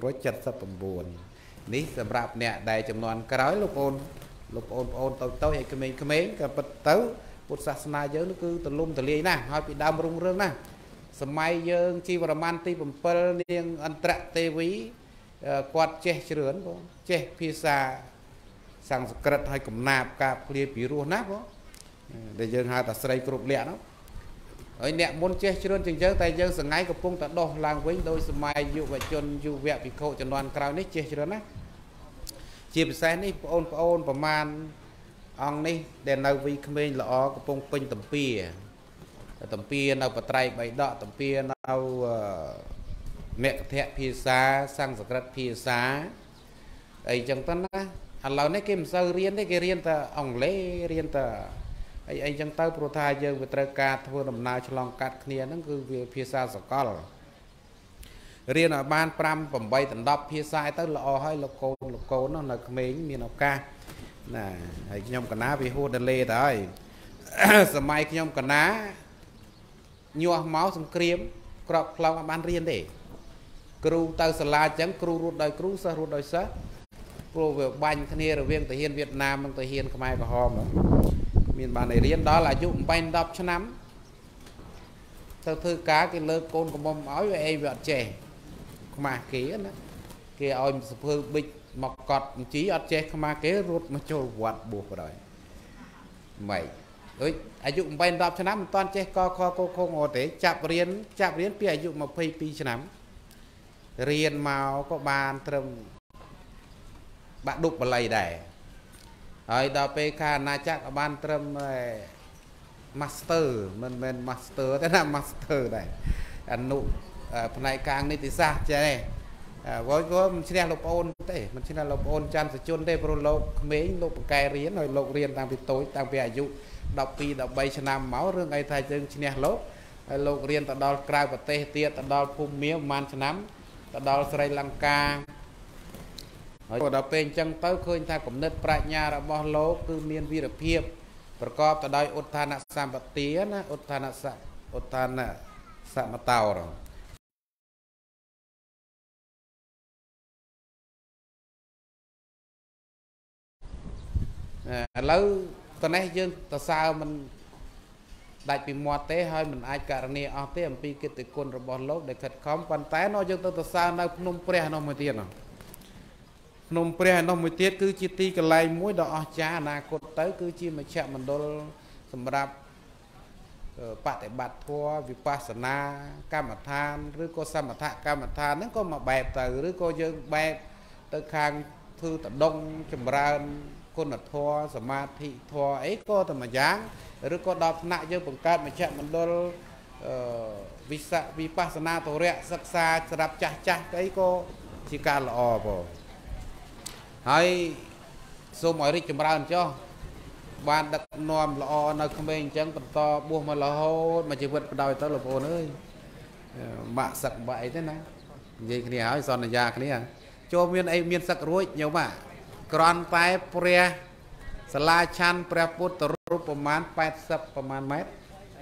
1979នេះសម្រាប់អ្នកដែលចំនួនក្រោយលោកអូនលោកបងប្អូនតូចតូចឲ្យក្មេងៗក៏ពិតទៅពុទ្ធសាសនាយើងនោះគឺទលំទលាយណាស់ហើយពីដើមរុងរឿងណាស់សម័យយើងជីវរ្ម័នទី7នាងអន្តរទេវីគាត់ចេះច្រើនបងចេះភាសាសំស្ក្រឹតឲ្យកំណាព្យការភ្លាពីរោះណាបងដែលយើងហៅថាស្រីគ្រប់លក្ខណាហើយអ្នកមុនចេះច្រើនជាងយើងតែយើងសងៃកំពុងតែដោះឡើងវិញដោយសម័យយុវជនយុវភិក្ខុជំនាន់ក្រោយនេះចេះច្រើនណាជាពិសេសនេះបងប្អូនប្រមាណអង្គនេះដែលនៅវ័យក្មេងល្អកំពុងពេញតម្ពាតម្ពានៅបត្រៃបៃដកតម្ពានៅមគ្គធភាសាសំស្ក្រឹតភាសាអីចឹងទៅណាឥឡូវនេះគេមិនសូវរៀនទេគេរៀនតែអង់គ្លេសរៀនតែអីអីចឹងទៅព្រោះថាយើងវាត្រូវការធ្វើដំណើរឆ្លងកាត់គ្នាហ្នឹងគឺវាភាសាសកលរៀនឲ្យបាន5 8ដណ្ដប់ភាសាទៅល្អហើយលោកកូនលោកកូននោះនៅក្មេងមានឱកាសណាហើយខ្ញុំកណាវាហួតដលេទៅហើយសម័យខ្ញុំកណាញាស់មកសង្គ្រាមក្របខ្លោងអត់បានរៀនទេគ្រូទៅសាលាអញ្ចឹងគ្រូរត់ដោយគ្រូសិស្សរត់ដោយសិស្សព្រោះវាបាញ់គ្នារវាងទាហានវៀតណាមនិងទាហានខ្មែរក្រហមមានបានរៀនដល់អាយុ8 10ឆ្នាំទៅធ្វើការគេលើកកូនកំមុំឲ្យវាអីវាអត់ចេះខ្មាស់គេណាគេឲ្យសភើប៊ិចមកកត់បញ្ជីអត់ចេះខ្មាស់គេរត់មកចូលវត្តបួសបណ្ដោយម៉េចដូចអាយុbảyដប់ឆ្នាំមិនតាន់ចេះកខកខងអត់ទេចាប់រៀនចាប់រៀនពីអាយុยี่สิบสองឆ្នាំរៀនមកក៏បានត្រឹមបាក់ឌុបបល័យដែរហើយដល់ពេលខាអាណាចក្រក៏បានត្រឹម master មិនមែន master ទេណា master ដែរអនុផ្នែកខាងនីតិសាស្ត្រចេះវយក៏មិនឈ្នះលោកប្អូនទេមិនឈ្នះលោកប្អូនច័ន្ទសជនទេព្រោះលោកក្មេងលោកបកកែរៀនហើយលោករៀនតាំងពីតូចតាំងពីអាយុដប់ពីរ ដប់បីឆ្នាំមករឿងអីថាយើងឈ្នះលោកហើយលោករៀនទៅដល់ក្រៅប្រទេសទៀតទៅដល់ភូមិមាប្រហែលឆ្នាំទៅដល់ស្រីលង្កាហើយដល់ពេលអញ្ចឹងទៅឃើញថាគំនិតប្រាជ្ញារបស់លោកគឺមានវីរភាពប្រកបទៅដោយឧទ្ធានសម្បទាណាឧទ្ធានសឧទ្ធានសមតោរឥឡូវតនេះយើងសរសើរមិនដាច់ពីមាត់ទេហើយមិនអាចករណីអស់ទេអំពីកិត្តិគុណរបស់លោកដែលខិតខំប៉ុន្តែនោះយើងទៅសរសើរនៅភ្នំព្រះនោះមួយទៀតណាភ្នំព្រះនោះមួយទៀតគឺជាទីកន្លែងមួយដ៏អស្ចារ្យអនាគតទៅគឺជាមជ្ឈមណ្ឌលសម្រាប់បប្រតិបត្តិធម៌វិបស្សនាកម្មដ្ឋានឬក៏សមថកម្មដ្ឋានហ្នឹងក៏មកបែបទៅឬក៏យើងបែបទៅខាងធ្វើតដងចម្រើនគុណធម៌សមាធិធម៌អីក៏តែមួយយ៉ាងឬក៏ដល់ថ្នាក់យើងបង្កើតមជ្ឈមណ្ឌលវិស័យវិបស្សនាធរៈសិក្សាសម្រាប់ចាស់ចាស់អីក៏ជាការល្អបងហើយសូមឲ្យរីកចម្រើនចុះបានដឹកនាំល្អនៅក្មេងអញ្ចឹងបន្តបួសមករហូតមកជីវិតបដោយទៅលោកប្អូនអើយបាក់សឹកបាក់អីទេណានិយាយគ្នាហើយសន្យាគ្នាចូលមានអីមានសឹករួចញោមគ្រាន់តែព្រះសាលាឆាន់ព្រះពុទ្ធរូបប្រមាណ八十ប្រមាណម៉ែត្រ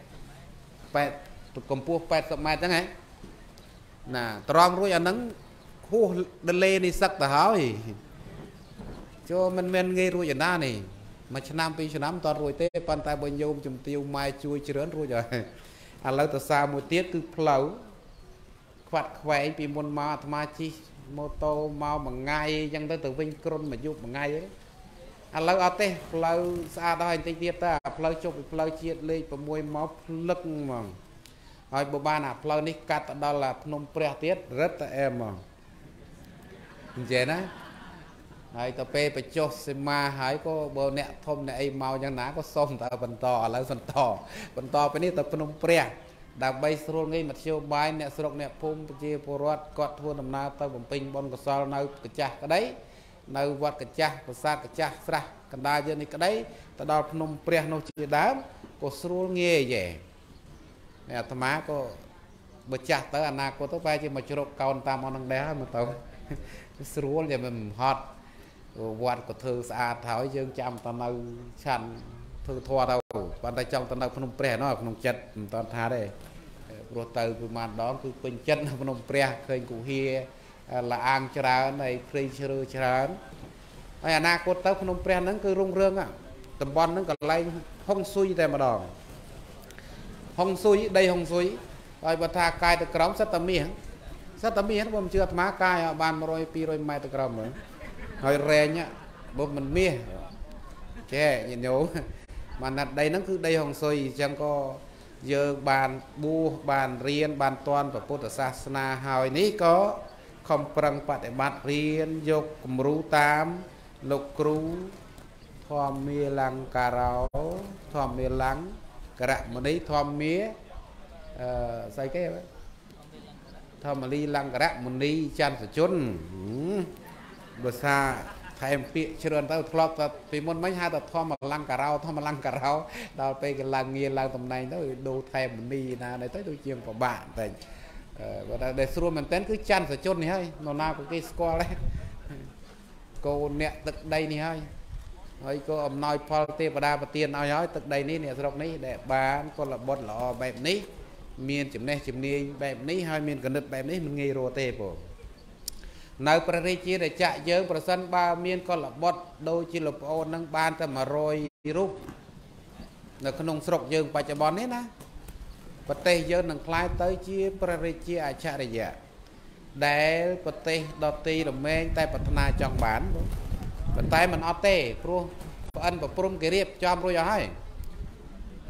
8កម្ពស់八十ម៉ែត្រហ្នឹងហ៎ណាត្រង់រួចអាហ្នឹងហួសដលេនេះសឹកទៅហើយចូលមិនមែនងាយរួចឯណានេះមួយឆ្នាំពីរឆ្នាំតើរួចទេប៉ុន្តែបើញោមជំទាវម៉ែជួយច្រើនរួចហើយឥឡូវទៅសារមួយទៀតគឺផ្លូវខ្វាត់ខ្វែងពីមុនមកអាត្មាជិះម៉ូតូមកមួយថ្ងៃអញ្ចឹងទៅទៅវិញក្រុនមួយយប់មួយថ្ងៃឯងឥឡូវអត់ទេផ្លូវស្អាតដល់បន្តិចទៀតទៅអាផ្លូវជប់ពីផ្លូវជាតិលេខ6មកភ្លឹកហ្មងហើយបើបានអាផ្លូវនេះកាត់ទៅដល់ភ្នំព្រះទៀតរឹតតែអែមហ្មងអញ្ចឹងណាហើយទៅពេលបញ្ចុះសីមាហើយក៏បើអ្នកធំអ្នកអីមកយ៉ាងណាក៏សុំតើបន្តឥឡូវបន្តបន្តពេលនេះទៅភ្នំព្រះដើម្បីស្រួលងាយមធ្យោបាយអ្នកស្រុកអ្នកភូមិប្រជាពលរដ្ឋគាត់ធ្វើដំណើរទៅបំពេញបុណ្យកុសលនៅកញ្ចាស់ក្តីនៅវត្តកញ្ចាស់ប្រាសាទកញ្ចាស់ស្រះកណ្ដាលយើងនេះក្តីទៅដល់ភ្នំព្រះនោះជាដើមក៏ស្រួលងាយយេអាត្មាក៏បើចាស់ទៅអនាគតទៅបែរជាមកជ្រកកោនតាមអននឹងដែរហើយមកទៅស្រួលតែមិនហត់វត្តក៏ធ្វើស្អាតហើយយើងចាំតនៅឆាន់ធ្វើធွာទៅប៉ុន្តែចង់ទៅនៅភ្នំព្រះនោះក្នុងចិត្តមិនតន់ថាទេព្រោះទៅប្រហែលដងគឺពេញចិត្តនៅភ្នំព្រះឃើញគូហាលាអាងច្រើនហើយព្រៃជ្រៅច្រើនហើយអនាគតទៅភ្នំព្រះហ្នឹងគឺរុងរឿងតំបន់ហ្នឹងកន្លែងហុងស៊ុយតែម្ដងហុងស៊ុយដីហុងស៊ុយហើយបើថាកាយទៅក្រោមសិតតែមាសសិតតែមាសបើមិនជឿអាត្មាកាយបានmột trămពីរ00ម៉ែត្រទៅក្រោមហ្នឹងហើយរែងបើមិនមាសចេះញាតិញោមបានណាត់ដីហ្នឹងគឺដីហុងស៊ុយអញ្ចឹងក៏យើងបានបួសបានរៀនបានតន់ពុទ្ធសាសនាហើយនេះក៏ខំប្រឹងបដិបត្តិរៀនយកគំរូតាមលោកគ្រូធម្មមាលង្ការោធម្មមាលង្ករមនីធម្មមាអឺស្អីគេធម្មលីលង្ករមនីច័ន្ទសជនភាសាថែមពាក្យច្រើនទៅធ្លាប់តែពីមុនមិញហៅតែធម្មលង្ការោធម្មលង្ការោដល់ពេលកឡើងងារឡើងតំណែងទៅដូរថែមនីណាទៅទៅជាងពិបាកតែបើតែស្រួលមែនតើគឺច័ន្ទសជននេះហើយនរណាក៏គេស្គាល់ដែរកូនអ្នកទឹកដីនេះហើយហើយក៏អំណោយផលទេវតាប្រទានឲ្យហើយទឹកដីនេះអ្នកស្រុកនេះដែលបានកុលបុត្រល្អបែបនេះមានចំណេះជំនាញបែបនេះហើយមានគណិតបែបនេះមិនងាយរកទេបងនៅព្រះរាជាណាចក្រយើងប្រសិនបើមានកុលបុត្រដូចជាលោកប្អូននឹងបានតែmột trămរូបនៅក្នុងស្រុកយើងបច្ចុប្បន្ននេះណាប្រទេសយើងនឹងคล้ายទៅជាព្រះរាជាអច្ឆរិយៈដែលប្រទេសដទៃរមែងតែប្រាថ្នាចង់បានប៉ុន្តែมันអត់ទេព្រោះប្អិនប្រព្រំគេរៀបចំរួចអស់ហើយ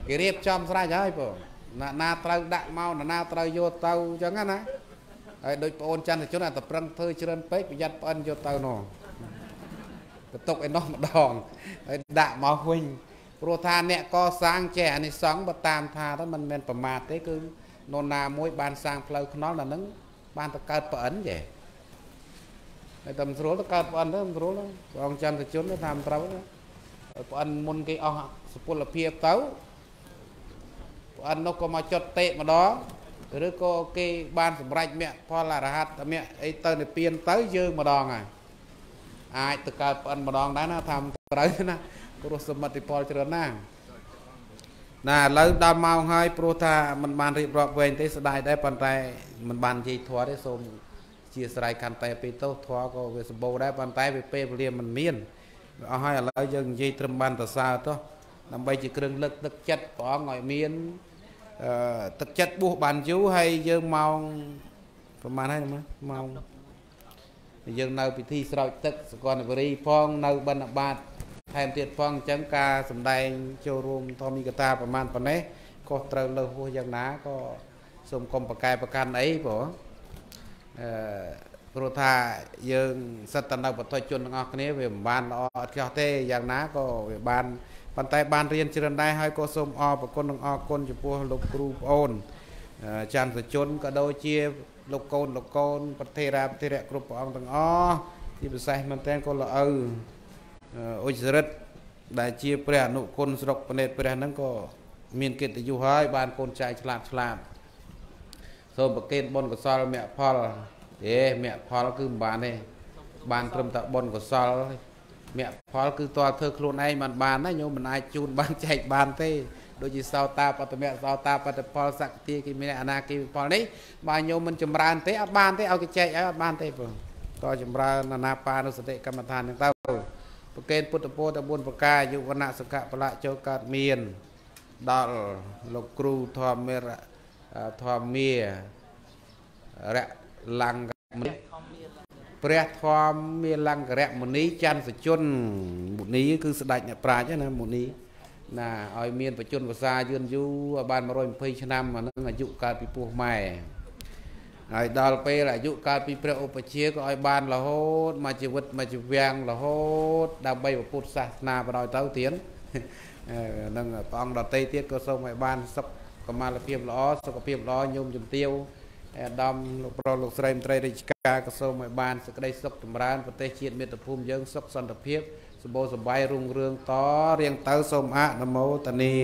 គេរៀបចំស្រេចហើយបងណាណាត្រូវដាក់មកណាណាត្រូវយកទៅអញ្ចឹងណាហើយដូចបងអូនច័ន្ទជនអាតប្រឹងធ្វើច្រើនពេកប្រយ័ត្នប្អិនយកទៅនោះទៅទុកឯនោះម្ដងហើយដាក់មកវិញព្រោះថាអ្នកកសាងចេះអានិសង្ឃបើតាមថាទៅមិនមែនប្រមាទទេគឺនរណាមួយបានសាងផ្លូវខ្នល់ដល់ហ្នឹងបានទៅកើតប្អិនចេះហើយតែមិនស្រួលទៅកើតប្អិនទៅមិនស្រួលបងច័ន្ទជនទៅតាមត្រូវប្អិនមុនគេអស់សុពលភាពទៅប្អិននោះក៏មកចុតតេម្ដងឬក៏គេបានសម្រេចមគ្គផលអរហត្តមគ្គអីទៅនិព្វានទៅយើងម្ដងហើយអាចទៅកើតប្អិនម្ដងដែរណាថាត្រូវណាព្រោះសមិទ្ធផលច្រើនណាស់ណាឥឡូវដល់ម៉ោងហើយព្រោះថាมันបានរៀបរាប់វែងទេស្ដាយដែរប៉ុន្តែมันបាននិយាយធម៌ទេសូមជាស្រ័យខន្តីពីទោសធម៌ក៏វាសម្បូរដែរប៉ុន្តែវាពេលវេលាមិនមានអស់ហើយឥឡូវយើងនិយាយត្រឹមបានតសើទៅដើម្បីជាគ្រឿងលើកទឹកចិត្តព្រះអង្គឲ្យមានអឺទឹកចិត្តបួសបានយូរហើយយើងម៉ោងប្រហែលហើយម៉ោងយើងនៅពិធីស្រោចទឹកសកលនគិរីផងនៅបណ្ឌបាតថែមទៀតផងអញ្ចឹងការសម្ដែងចូលរួមធម្មិកតាប្រមាណប៉ុណ្ណេះខុសត្រូវលើហួសយ៉ាងណាក៏សូមកុំប្រកែប្រកាន់អីព្រោះអឺព្រោះថាយើងសិតតែនៅបទជនទាំងអស់គ្នាវាមិនបានល្អអត់ចោះទេយ៉ាងណាក៏វាបានប៉ុន្តែបានរៀនច្រើនដែរហើយក៏សូមអរគុណនិងអរគុណចំពោះលោកគ្រូប្អូនច័ន្ទជនក៏ដូចជាលោកកូនលោកកូនប្រធេរាប្រធេរៈគ្រប់ព្រះអង្គទាំងអស់ជាពិសេសមែនទែនក៏លោកឪអុជរិទ្ធដែលជាព្រះអនុគុណស្រុកភ្នែតព្រះហ្នឹងក៏មានកិត្តិយសហើយបានកូនចៅឆ្លាតឆ្លាតសូមប្រគេនបុណ្យកុសលមគ្គផលអេមគ្គផលគឺមិនបានទេបានត្រឹមតែបុណ្យកុសលមគ្គផលគឺតើធ្វើខ្លួនឯងមិនបានណាញោមមិនអាចជូនបានចែកបានទេដូចជាសោតាបត្តមៈសោតាបត្តផលសក្តិគិមេអនាគិផលនេះបើញោមមិនចម្រើនទេអត់បានទេឲ្យគេចែកឲ្យអត់បានទេបងតើចម្រើនអាណាបានុសតិកម្មដ្ឋានហ្នឹងទៅប្រកេនពុទ្ធពោធិបនប្រការយុវណៈសុខៈបលៈចូលកើតមានដល់លោកគ្រូធម្មរធម្មារៈលង្កមុនីព្រះធម្មាលង្ករៈមុនីច័ន្ទជនមុនីគឺស្ដេចអ្នកប្រាជ្ញណាមុនីណាឲ្យមានបច្ចុប្បន្នភាសាយឿនយូរឲ្យបានmột trăm hai mươiឆ្នាំអានឹងអាយុកើតពីពោះម៉ែហើយដល់ពេលអាយុកើតពីព្រះឧបជាក៏ឲ្យបានរហូតមកជីវិតមកជីវាំងរហូតដើម្បីពុទ្ធសាសនាបដោយទៅទៀតនឹងព្រះអង្គដទៃទៀតក៏សូមឲ្យបានសុខកម្មាលភាពល្អសុខភាពល្អញោមជំទាវអាដាមលោកប្រុសលោកស្រីមន្ត្រីរាជការក៏សូមឲ្យបានសេចក្តីសុខចម្រើនប្រទេសជាតិមាតុភូមិយើងសុខសន្តិភាពសម្បូរសប្បាយរុងរឿងតរៀងទៅសូមអនុមោទនា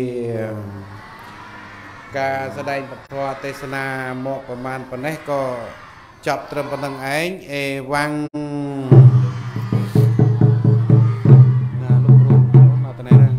ការស្ដែងពធទេសនាមកប្រមាណប៉ុណ្ណេះក៏ចប់ត្រឹមប៉ុណ្្នឹងឯងអេវ៉ាំងណាលោកគ្រូមកតនេះណា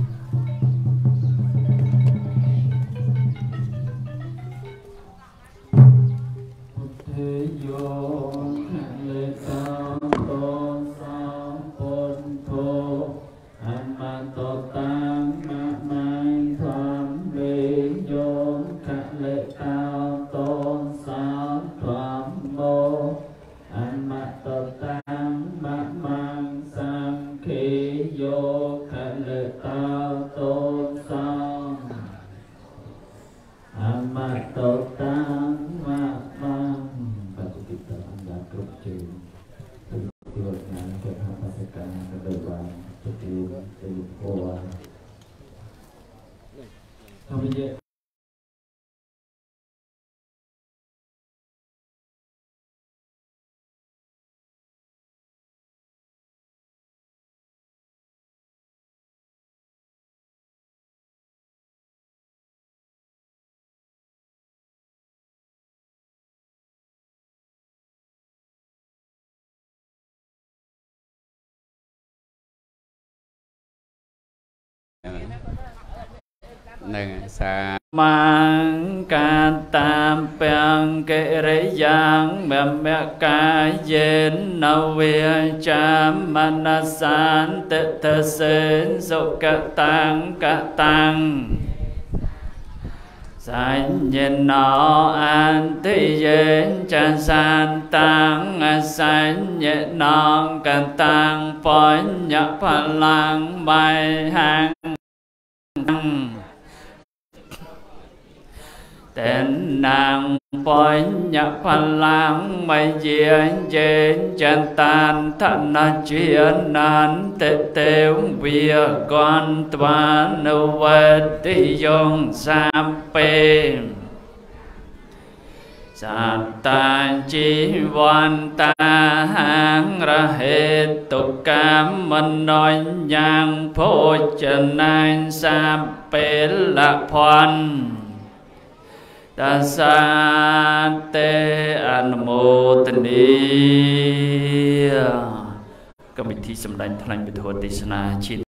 ទេយោលេតាតោសាពុទ្ធោអមតតាមមៃធម្មមេយោកលេតាតោសាធម្មោអមតតាមមៃសង្ឃេយោកលេតាតោសាអមតតាមមៃគ្រប់ជើងពីរត់ណាគេថាបសិកាក៏ដូចបានទៅទីទៅពណ៌តាមរយៈនឹងសាមង្កាតាមពេងកិរិយ៉ាងមមកាយេននវិចាមនសានតតសេនសុកតាំងកតាំងសញ្ញណោអន្តិយេនចាសានតាំងសញ្ញណងកតាំងបញ្ញផលាំងបៃហាំង tên nàng bói nhạc phan lang mây diễn trên chân tan thân na chuyên nan tê tê bia con toàn nâu vật tí dông sam pê sát ta chi văn ta hàng ra hết tục cảm mình nói nhang phô chân anh sam pê lạc phan ta sa te an mô tê ni កម្មវិធីសម្ដែងថ្លែងពធទេសនា